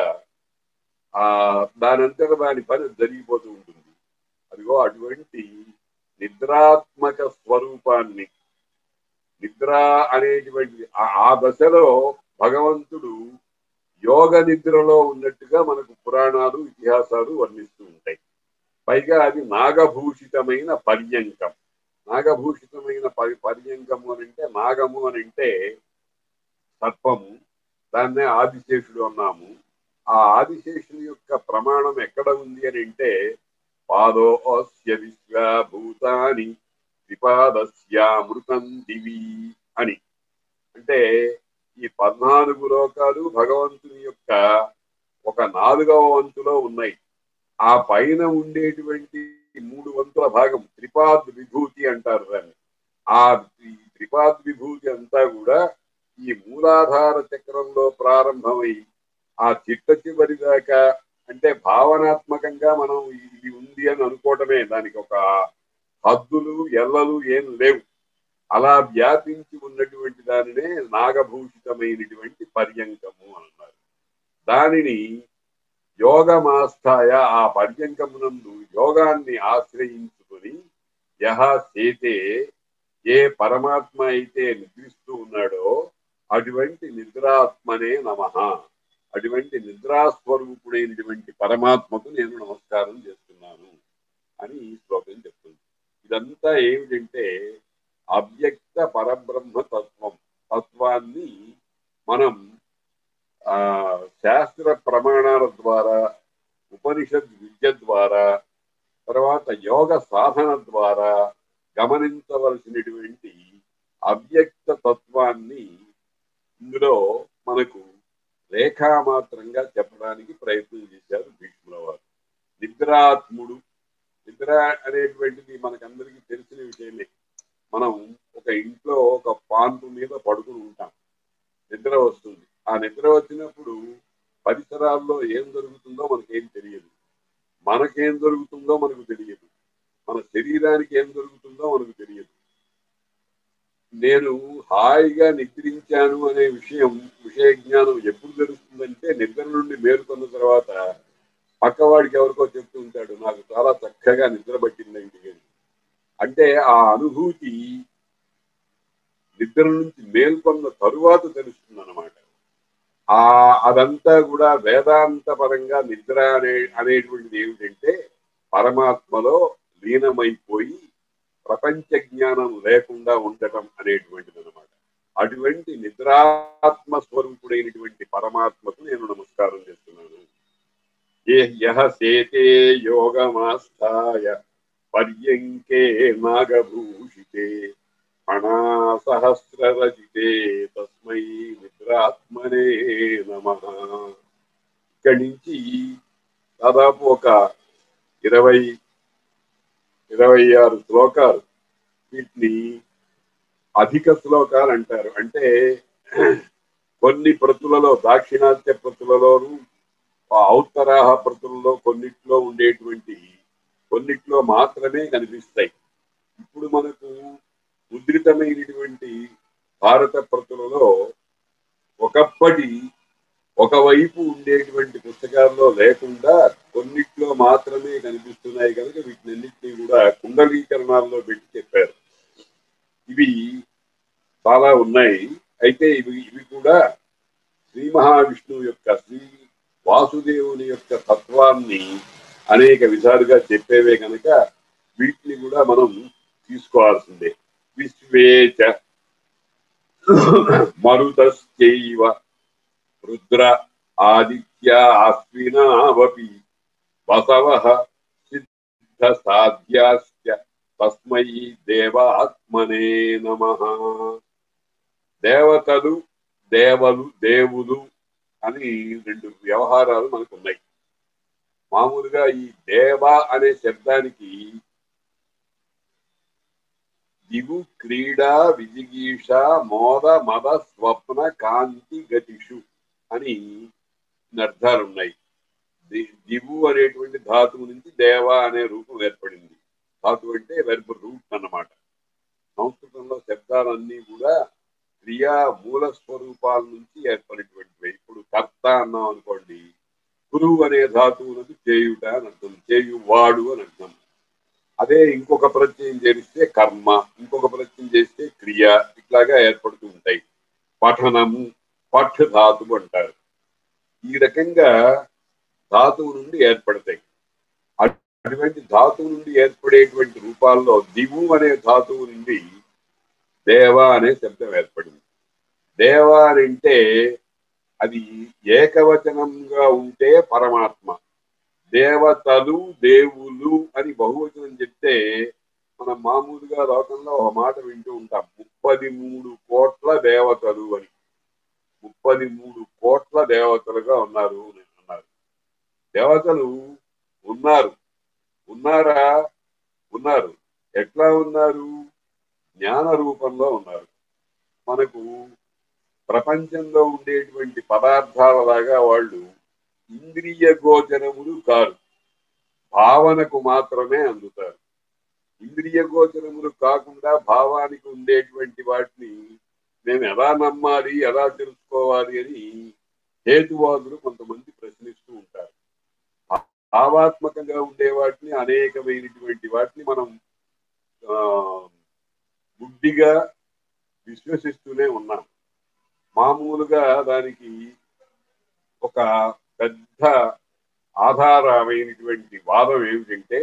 దానంతట దాని పని జరిగిపోతూ ఉంటుంది. అదిగో అటువంటి నిద్రాత్మక స్వరూపాన్ని నిద్ర అనేటువంటి ఆ దశలో భగవంతుడు యోగ నిద్రలో ఉన్నట్టుగా మనకు పురాణాలు ఇతిహాసాలు వర్ణిస్తూ ఉంటాయి. పైగా అది నాగభూషితమైన పర్యంకం. నాగభూషితమైన పర్యంకము అని అంటే నాగము అని అంటే సర్పము, దాన్నే ఆదిశేషుడు అన్నాము. ఆ ఆదిశేషుని యొక్క ప్రమాణం ఎక్కడ ఉంది అని అంటే పాదోస్య విశ్వభూతాని త్రిపాదస్యామృతం దివి అని. అంటే ఈ 14 లోకాలు భగవంతుని యొక్క ఒక 4వ వంతులో ఉన్నాయి. ఆ పైన ఉండేటువంటి 3 వంతుల భాగం త్రిపాద్ విభూతి అంటారు దాన్ని. ఆ త్రిపాద్ విభూతి అంతా కూడా ఈ మూలాధార చక్రంలో ప్రారంభమై ఆ చిట్ట చివరి దాకా అంటే భావనాత్మకంగా మనం ఇది ఉంది అని అనుకోవటమే. దానికి ఒక హద్దులు ఎల్లలు ఏం లేవు. అలా వ్యాపించి ఉన్నటువంటి దానినే నాగభూషితమైనటువంటి పర్యంకము అన్నారు. దానిని యోగమాస్థాయ ఆ పర్యంకమునందు యోగాన్ని ఆశ్రయించుకొని యహ చేతే ఏ పరమాత్మ అయితే నిద్రిస్తూ ఉన్నాడో అటువంటి నిద్రాత్మనే నమః, అటువంటి నిద్రాస్వరూపుడైనటువంటి పరమాత్మకు నేను నమస్కారం చేస్తున్నాను అని ఈ శ్లోకం చెప్తుంది. ఇదంతా ఏమిటంటే అవ్యక్త పరబ్రహ్మ తత్వాన్ని మనం శాస్త్ర ప్రమాణాల ద్వారా, ఉపనిషద్ విద్య ద్వారా, తర్వాత యోగ సాధన ద్వారా గమనించవలసినటువంటి అవ్యక్త తత్వాన్ని ఇందులో మనకు రేఖామాత్రంగా చెప్పడానికి ప్రయత్నం చేశారు భీష్ముల వారు. నిద్రాత్ముడు నిద్ర అనేటువంటిది మనకందరికీ తెలిసిన విషయమే. మనం ఒక ఇంట్లో ఒక పాన్పు మీద పడుకుని ఉంటాం, నిద్ర వస్తుంది. ఆ నిద్ర వచ్చినప్పుడు పరిసరాల్లో ఏం జరుగుతుందో మనకేం తెలియదు, మనకేం జరుగుతుందో మనకు తెలియదు, మన శరీరానికి ఏం జరుగుతుందో మనకు తెలియదు. నేను హాయిగా నిద్రించాను అనే విషయ జ్ఞానం ఎప్పుడు తెలుస్తుందంటే నిద్ర నుండి మేలుకొన్న తర్వాత పక్కవాడికి ఎవరికో చెప్తూ ఉంటాడు, నాకు చాలా చక్కగా నిద్ర పట్టిందండి అని. అంటే ఆ అనుభూతి నిద్ర నుంచి మేల్కొన్న తరువాత తెలుస్తుంది అన్నమాట. అదంతా కూడా వేదాంత పరంగా నిద్ర అనేటువంటిది ఏమిటంటే పరమాత్మలో లీనమైపోయి ప్రపంచ జ్ఞానం లేకుండా ఉండటం అనేటువంటిది అనమాట. అటువంటి నిద్రాత్మ స్వరూపుడైనటువంటి పరమాత్మకు నేను నమస్కారం చేస్తున్నాను. యః సేతే యోగమాస్థాయ పర్యంకే నాగభూషితే ఫణాసహస్రరచితే తస్మై నిద్రాత్మనే నమః. ఇక్కడి నుంచి దాదాపు ఒక 26 శ్లోకాలు. వీటిని అధిక శ్లోకాలు అంటారు. అంటే కొన్ని ప్రతులలో, దాక్షిణాత్య ప్రతులలోను ఔత్తరాహ ప్రతులలో కొన్నిట్లో ఉండేటువంటి కొన్నిట్లో మాత్రమే కనిపిస్తాయి. ఇప్పుడు మనకు ముద్రితమైనటువంటి భారత ప్రతులలో ఒకప్పటి ఒకవైపు ఉండేటువంటి పుస్తకాల్లో లేకుండా కొన్నిట్లో మాత్రమే కనిపిస్తున్నాయి కనుక వీటినన్నింటినీ కూడా కుండలీకరణాల్లో పెట్టి చెప్పారు. ఇవి చాలా ఉన్నాయి. అయితే ఇవి కూడా శ్రీ మహావిష్ణువు యొక్క, శ్రీ వాసుదేవుని యొక్క తత్వాన్ని అనేక విధాలుగా చెప్పేవే కనుక వీటిని కూడా మనం తీసుకోవాల్సిందే. విశ్వేచ మరుతశ్చైవ రుద్ర ఆదిత్య అశ్వినావపి వసవః సిద్ధ సాధ్యాశ్చ తస్మై దేవాత్మనే నమః. దేవతలు, దేవులు అని రెండు వ్యవహారాలు మనకు ఉన్నాయి. మామూలుగా ఈ దేవ అనే శబ్దానికి దిగు, క్రీడా, విజిగీష, మోద, మద, స్వప్న, కాంతి, గతిషు అని అర్థాలు ఉన్నాయి. దివు అనేటువంటి ధాతువు నుంచి దేవ అనే రూపం ఏర్పడింది. ధాతువు అంటే వెర్బ్ రూట్ అన్నమాట. సంస్కృతంలో శబ్దాలన్నీ కూడా క్రియా మూల స్వరూపాల నుంచి ఏర్పడినటువంటివి. ఇప్పుడు కర్త అన్నాం అనుకోండి, గురువు అనే ధాతువులకు చేయుట అని అర్థం, చేయువాడు అని అర్థం. అదే ఇంకొక ప్రత్యయం చేస్తే కర్మ, ఇంకొక ప్రత్యయం చేస్తే క్రియ, ఇట్లాగా ఏర్పడుతూ ఉంటాయి. పఠనము, పఠ్ ధాతువు అంటారు. ఈ రకంగా ధాతువు నుండి ఏర్పడతాయి. అటువంటి ధాతువు నుండి ఏర్పడేటువంటి రూపాల్లో దివు అనే ధాతువు నుండి దేవ అనే శబ్దం ఏర్పడింది. దేవ అని అంటే అది ఏకవచనంగా ఉంటే పరమాత్మ, దేవతలు, దేవులు అని బహువచనం చెప్తే మనం మామూలుగా లోకంలో ఒక మాట వింటూ ఉంటాం, 33 కోట్ల దేవతలు అని. 33 కోట్ల దేవతలుగా ఉన్నారు అన్నారు. దేవతలు ఉన్నారా? ఉన్నారు. ఎట్లా ఉన్నారు? జ్ఞాన రూపంలో ఉన్నారు. మనకు ప్రపంచంలో ఉండేటువంటి పదార్థాల లాగా వాళ్ళు ఇంద్రియ గోచరములు కాదు, భావనకు మాత్రమే అందుతారు. ఇంద్రియ గోచరములు కాకుండా భావానికి ఉండేటువంటి వాటిని మేము ఎలా నమ్మాలి, ఎలా తెలుసుకోవాలి అని హేతువాదులు కొంతమంది ప్రశ్నిస్తూ ఉంటారు. భావాత్మకంగా ఉండే వాటిని, అనేకమైనటువంటి వాటిని మనం గుడ్డిగా విశ్వసిస్తూనే ఉన్నాం. మామూలుగా దానికి ఒక పెద్ద ఆధారమైనటువంటి వాదం ఏమిటంటే,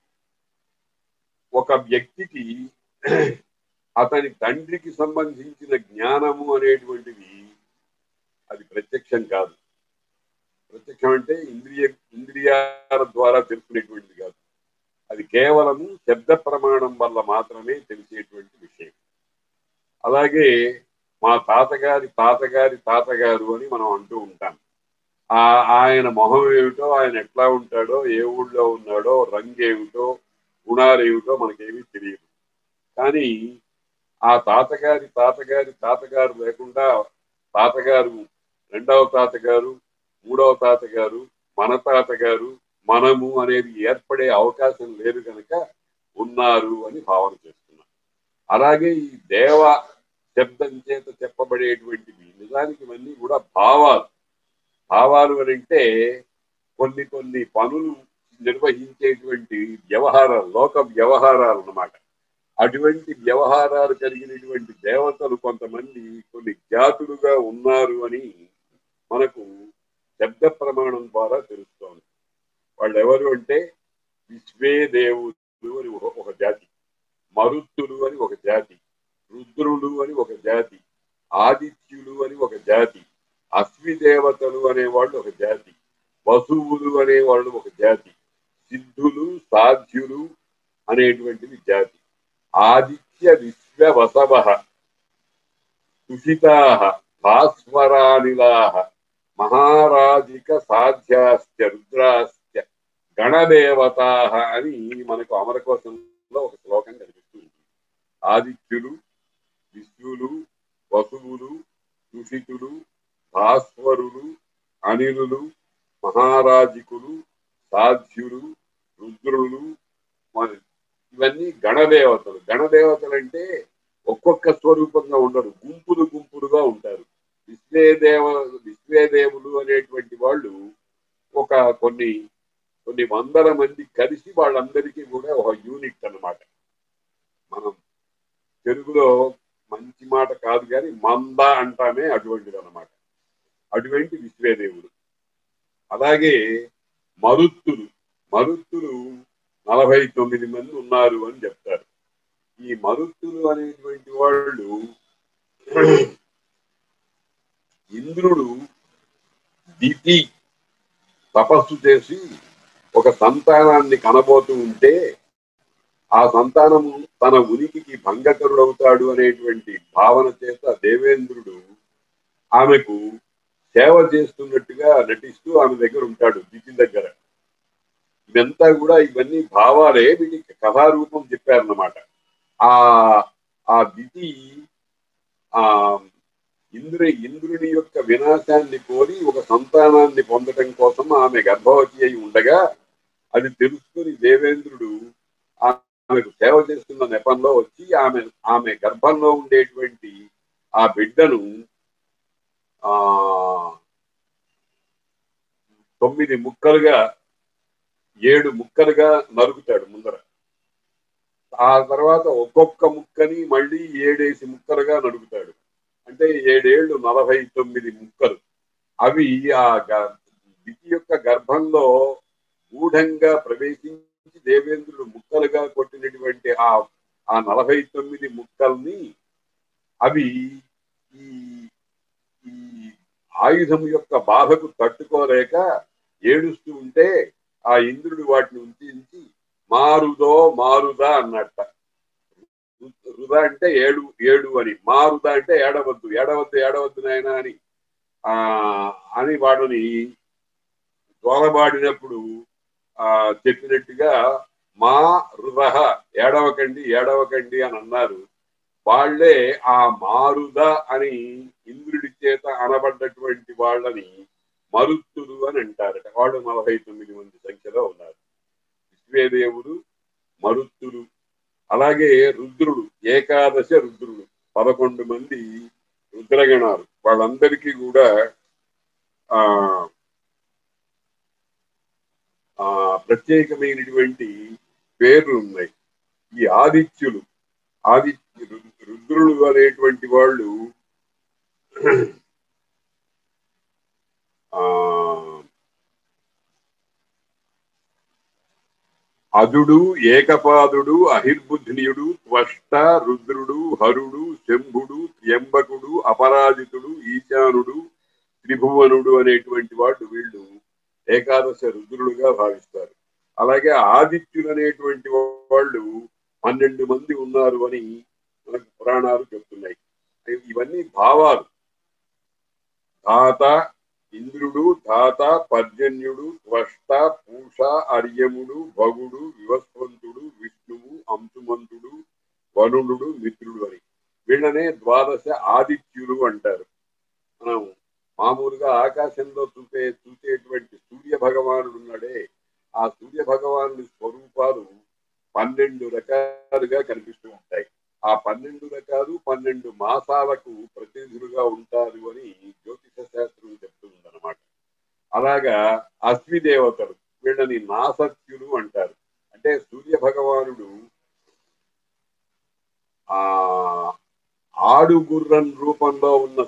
ఒక వ్యక్తికి అతని తండ్రికి సంబంధించిన జ్ఞానము అనేటువంటిది అది ప్రత్యక్షం కాదు. ప్రత్యక్షం అంటే ఇంద్రియాల ద్వారా తెలుసుకునేటువంటిది కాదు. అది కేవలము శబ్ద ప్రమాణం వల్ల మాత్రమే తెలిసేటువంటి విషయం. అలాగే మా తాతగారి తాతగారి తాతగారు అని మనం అంటూ ఉంటాం. ఆయన మొహం ఏమిటో, ఆయన ఎట్లా ఉంటాడో, ఏ ఊళ్ళో ఉన్నాడో, రంగు ఏమిటో, గుణాలు ఏమిటో మనకేమీ తెలియదు. కానీ ఆ తాతగారి తాతగారి తాతగారు లేకుండా తాతగారు, రెండవ తాతగారు, మూడవ తాతగారు, మన తాతగారు, మనము అనేది ఏర్పడే అవకాశం లేదు కనుక ఉన్నారు అని భావన చేస్తున్నాం. అలాగే ఈ దేవ శబ్దం చేత చెప్పబడేటువంటివి నిజానికి ఇవన్నీ కూడా భావాలు. భావాలు అని అంటే కొన్ని కొన్ని పనులు నిర్వహించేటువంటి వ్యవహారాలు, లోక వ్యవహారాలు అన్నమాట. అటువంటి వ్యవహారాలు కలిగినటువంటి దేవతలు కొంతమంది కొన్ని జాతులుగా ఉన్నారు అని మనకు శబ్ద ప్రమాణం ద్వారా తెలుస్తోంది. వాళ్ళు ఎవరు అంటే విశ్వే దేవుడు అని ఒక జాతి, మరుత్తులు అని ఒక జాతి, రుద్రులు అని ఒక జాతి, ఆదిత్యులు అని ఒక జాతి, అశ్విదేవతలు అనేవాళ్ళు ఒక జాతి, వసువులు అనేవాళ్ళు ఒక జాతి, సిద్ధులు సాధ్యులు అనేటువంటిది జాతి. ఆదిత్య విశ్వ వసవ సుషితా భాస్వరానిలా మహారాజిక సాధ్యాశ్చ రుద్రాశ్చ గణదేవతా అని మనకు అమరకోశంలో ఒక శ్లోకం కనిపిస్తుంది. ఆదిత్యులు, విశ్వులు, వసువులు, సుషితులు, భాస్వరులు, అనిలులు, మహారాజికులు, సాధ్యులు, రుద్రులు, ఇవన్నీ గణదేవతలు. గణదేవతలు అంటే ఒక్కొక్క స్వరూపంగా ఉండరు, గుంపులు గుంపులుగా ఉంటారు. విశ్వేదేవులు అనేటువంటి వాళ్ళు ఒక కొన్ని కొన్ని వందల మంది కలిసి వాళ్ళందరికీ కూడా ఒక యూనిట్ అన్నమాట. మనం తెలుగులో మంచి మాట కాదు కానీ మంద అంటామే అటువంటిది అన్నమాట. అటువంటి విశ్వేదేవులు. అలాగే మరుత్తులు 49 మంది ఉన్నారు అని చెప్తారు. ఈ మరుత్తులు అనేటువంటి వాళ్ళు ఇంద్రుడు దితి తపస్సు చేసి ఒక సంతానాన్ని కనబోతూ ఉంటే ఆ సంతానము తన ఉనికికి భంగకరుడవుతాడు అనేటువంటి భావన చేత దేవేంద్రుడు ఆమెకు సేవ చేస్తున్నట్టుగా నటిస్తూ ఆమె దగ్గర ఉంటాడు, దితి దగ్గర. ఇదంతా కూడా ఇవన్నీ భావాలే, వీటికి కథారూపం చెప్పారన్నమాట. ఆ దితి ఆ ఇంద్రుని యొక్క వినాశాన్ని కోరి ఒక సంతానాన్ని పొందటం కోసం ఆమె గర్భవతి అయి ఉండగా అది తెలుసుకుని దేవేంద్రుడు ఆమెకు సేవ చేస్తున్న నెపంలో వచ్చి ఆమె గర్భంలో ఉండేటువంటి ఆ బిడ్డను 9 ముక్కలుగా 7 ముక్కలుగా నరుకుతాడు ముందర. ఆ తర్వాత ఒక్కొక్క ముక్కని మళ్ళీ 7 ముక్కలుగా నరుకుతాడు. అంటే 7 ఏళ్ళు 49 ముక్కలు. అవి ఆ దితి యొక్క గర్భంలో గూఢంగా ప్రవేశించి దేవేంద్రుడు ముక్కలుగా కొట్టినటువంటి ఆ 49 ముక్కల్ని అవి ఈ ఆయుధం యొక్క బాధకు తట్టుకోలేక ఏడుస్తూ ఉంటే ఆ ఇంద్రుడు వాటిని ఉంచి మారుదా అన్నట్ట. రుదా అంటే ఏడు అని, మారుదా అంటే ఏడవద్దు నాయన అని వాడిని దోలబాడినప్పుడు చెప్పినట్టుగా మా రుదహ ఏడవకండి అని అన్నారు. వాళ్లే ఆ మారుద అని ఇంద్రుడి చేత అనబడ్డటువంటి వాళ్ళని మరుత్తులు అని అంటారట. వాళ్ళు 49 మంది సంఖ్యలో ఉన్నారు. విశ్వేదేవుడు, మరుత్తులు, అలాగే రుద్రుడు, ఏకాదశ రుద్రుడు, 11 మంది రుద్రగణాలు. వాళ్ళందరికీ కూడా ప్రత్యేకమైనటువంటి పేర్లు ఉన్నాయి. ఈ ఆదిత్యులు రుద్రులు అనేటువంటి వాళ్ళు అదుడు, ఏకపాదుడు, అహిర్బుద్ధినియుడు, త్వష్ట, రుద్రుడు, హరుడు, శంభుడు, త్ర్యంబకుడు, అపరాజితుడు, ఈశానుడు, త్రిభువనుడు అనేటువంటి వాళ్ళు వీళ్ళు ఏకాదశ రుద్రులుగా భావిస్తారు. అలాగే ఆదిత్యులు అనేటువంటి వాళ్ళు 12 మంది ఉన్నారు అని మనకు పురాణాలు చెప్తున్నాయి. ఇవన్నీ భావాలు. ధాత ఇంద్రుడు, ధాత పర్జన్యుడు, త్వష్ట, పూష, అర్యముడు, భగుడు, వివస్వంతుడు, విష్ణు వరుణుడు మిత్రుడు అని. వీళ్ళనే ద్వాదశ ఆదిత్యులు అంటారు. మనం మామూలుగా ఆకాశంలో చూసేటువంటి సూర్య భగవానుడు ఉన్నాడే, ఆ సూర్య భగవానుడి స్వరూపాలు 12 రకాలుగా కనిపిస్తూ ఉంటాయి. ఆ 12 రకాలు 12 మాసాలకు ప్రతినిధులుగా ఉంటారు అని జ్యోతిష శాస్త్రం చెప్తుందన్నమాట. అలాగా అశ్విదేవతలు, వీళ్ళని నాసత్యులు అంటారు. అంటే సూర్య భగవానుడు ఆ ఆడుగుర్రం రూపంలో ఉన్న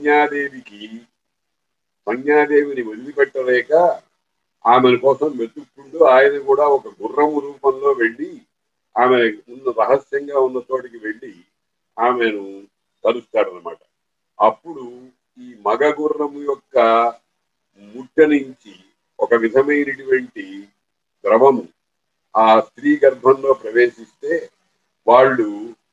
సంజ్ఞాదేవిని వదిలిపెట్టలేక ఆమె కోసం వెతుక్కుంటూ ఆయన కూడా ఒక గుర్రము రూపంలో వెళ్ళి ఆమె రహస్యంగా ఉన్న చోటికి వెళ్ళి ఆమెను కలుస్తాడనమాట. అప్పుడు ఈ మగ గుర్రము యొక్క ముట్ట నుంచి ఒక విధమైనటువంటి ద్రవము ఆ స్త్రీ గర్భంలో ప్రవేశిస్తే వాళ్ళు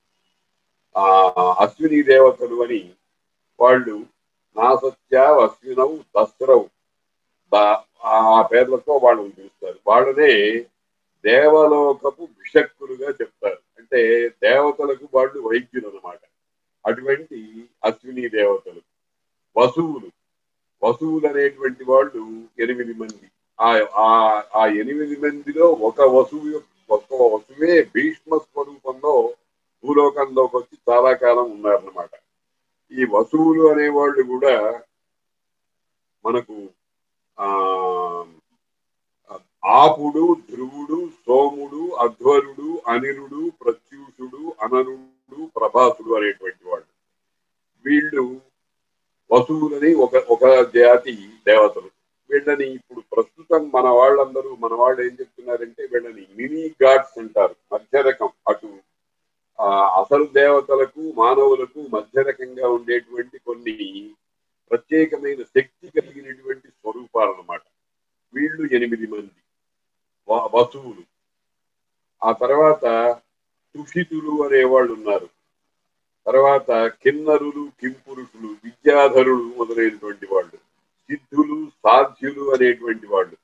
అశ్విని దేవతలు అని, వాళ్ళు నాసత్య అశ్వినవు దస్రవు ఆ పేర్లతో వాళ్ళని పిలుస్తారు. వాళ్ళనే దేవలోకపు భిషక్కులుగా చెప్తారు. అంటే దేవతలకు వాళ్ళు వైద్యులు అన్నమాట. అటువంటి అశ్విని దేవతలు. వసువులు అనేటువంటి వాళ్ళు 8 మంది. ఆ 8 మందిలో ఒక వసువే భీష్మ స్వరూపంలో భూలోకంలోకి వచ్చి చాలా కాలం ఉన్నారన్నమాట. ఈ వసువులు అనేవాళ్ళు కూడా మనకు ఆపుడు, ధ్రువుడు, సోముడు, అధ్వరుడు, అనిరుడు, ప్రత్యూషుడు, అనరుడు, ప్రభాసుడు అనేటువంటి వాళ్ళు. వీళ్ళు వసువులని ఒక జాతి దేవతలు. వీళ్ళని ఇప్పుడు ప్రస్తుతం మన వాళ్ళు ఏం చెప్తున్నారంటే వీళ్ళని మినీ గాడ్స్ అంటారు. మధ్య రకం, అటు అసలు దేవతలకు మానవులకు మధ్య రకంగా ఉండేటువంటి కొన్ని ప్రత్యేకమైన శక్తి కలిగినటువంటి స్వరూపాలు అన్నమాట. వీళ్ళు 8 మంది వసువులు. ఆ తర్వాత తుషితులు అనేవాళ్ళు ఉన్నారు. తర్వాత కిన్నరులు, కింపురుషులు, విద్యాధరులు మొదలైనటువంటి వాళ్ళు, సిద్ధులు, సాధ్యులు అనేటువంటి వాళ్ళు.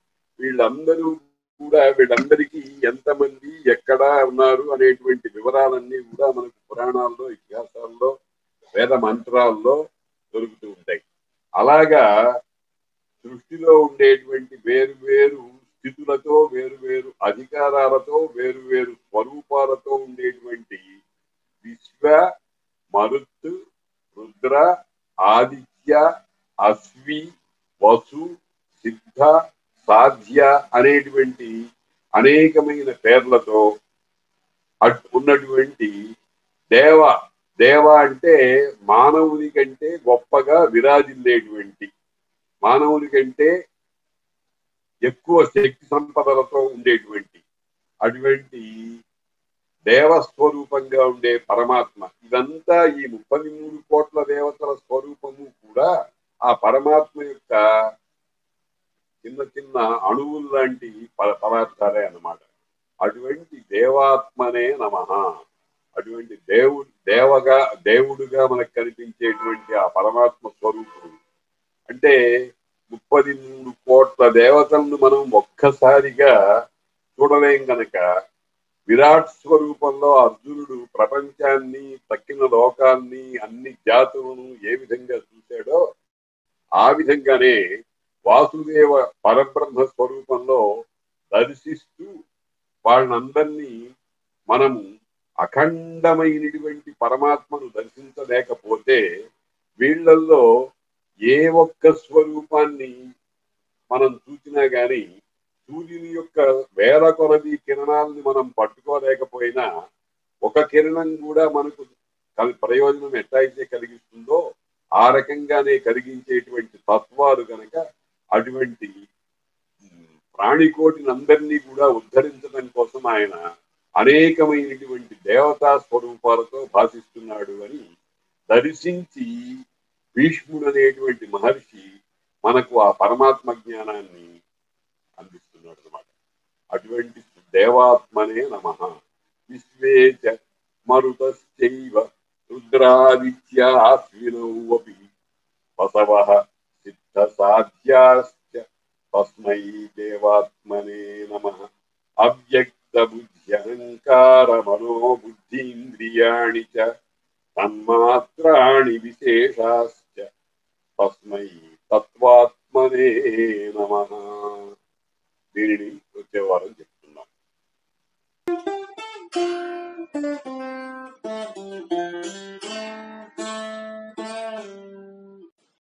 వీళ్ళందరికీ ఎంతమంది ఎక్కడ ఉన్నారు అనేటువంటి వివరాలన్నీ కూడా మనకు పురాణాల్లో, ఇతిహాసాల్లో, వేద మంత్రాల్లో దొరుకుతూ ఉంటాయి. అలాగా సృష్టిలో ఉండేటువంటి వేరు స్థితులతో, వేరు అధికారాలతో, వేరు స్వరూపాలతో ఉండేటువంటి విశ్వ, మరుత్, రుద్ర, ఆదిత్య, అశ్వి, వసు, సిద్ధ, సాధ్య అనేటువంటి అనేకమైన పేర్లతో ఉన్నటువంటి దేవ అంటే మానవుని కంటే గొప్పగా విరాజిల్లేటువంటి, మానవుని కంటే ఎక్కువ శక్తి సంపదలతో ఉండేటువంటి అటువంటి దేవస్వరూపంగా ఉండే పరమాత్మ. ఇదంతా ఈ 33 కోట్ల దేవతల స్వరూపము కూడా ఆ పరమాత్మ యొక్క చిన్న అణువులు లాంటి పదార్థాలే అన్నమాట. అటువంటి దేవాత్మనే నమః. అటువంటి దేవుడుగా మనకు కనిపించేటువంటి ఆ పరమాత్మ స్వరూపుడు అంటే 33 కోట్ల దేవతలను మనం ఒక్కసారిగా చూడలేం గనక విరాట్ స్వరూపంలో అర్జునుడు ప్రపంచాన్ని, తక్కిన లోకాన్ని, అన్ని జాతులను ఏ విధంగా చూశాడో ఆ విధంగానే వాసుదేవ పరబ్రహ్మ స్వరూపంలో దర్శిస్తూ వాళ్ళందరినీ మనము అఖండమైనటువంటి పరమాత్మను దర్శించలేకపోతే వీళ్ళల్లో ఏ ఒక్క స్వరూపాన్ని మనం చూసినా గాని సూర్యుని యొక్క వేల కొలది కిరణాలను మనం పట్టుకోలేకపోయినా ఒక కిరణం కూడా మనకు ప్రయోజనం ఎట్లయితే కలిగిస్తుందో ఆ రకంగానే కలిగించేటువంటి తత్వాలు కనుక అటువంటి ప్రాణికోటిని అందరినీ కూడా ఉద్ధరించడం కోసం ఆయన అనేకమైనటువంటి దేవతా స్వరూపాలతో భాషిస్తున్నాడు అని దర్శించి భీష్ముడు అనేటువంటి మహర్షి మనకు ఆ పరమాత్మ జ్ఞానాన్ని అందిస్తున్నాడు అన్నమాట. అటువంటి దేవాత్మనే నమః. విశ్వేచ మరుతశ్చైవ రుద్రాదిత్యాశ్వినౌ అపి వసవః సిద్ధ సాధ్యాశ్చ తస్మై దేవాత్మనే నమః. అవ్యక్త బుద్ధ్యః అహంకార మనోబుద్ధీంద్రియాణి చ తన్మాత్రాణి విశేషాశ్చ తస్మై తత్వాత్మనే నమః. దీనిని వచ్చే వారం చెప్తున్నాం.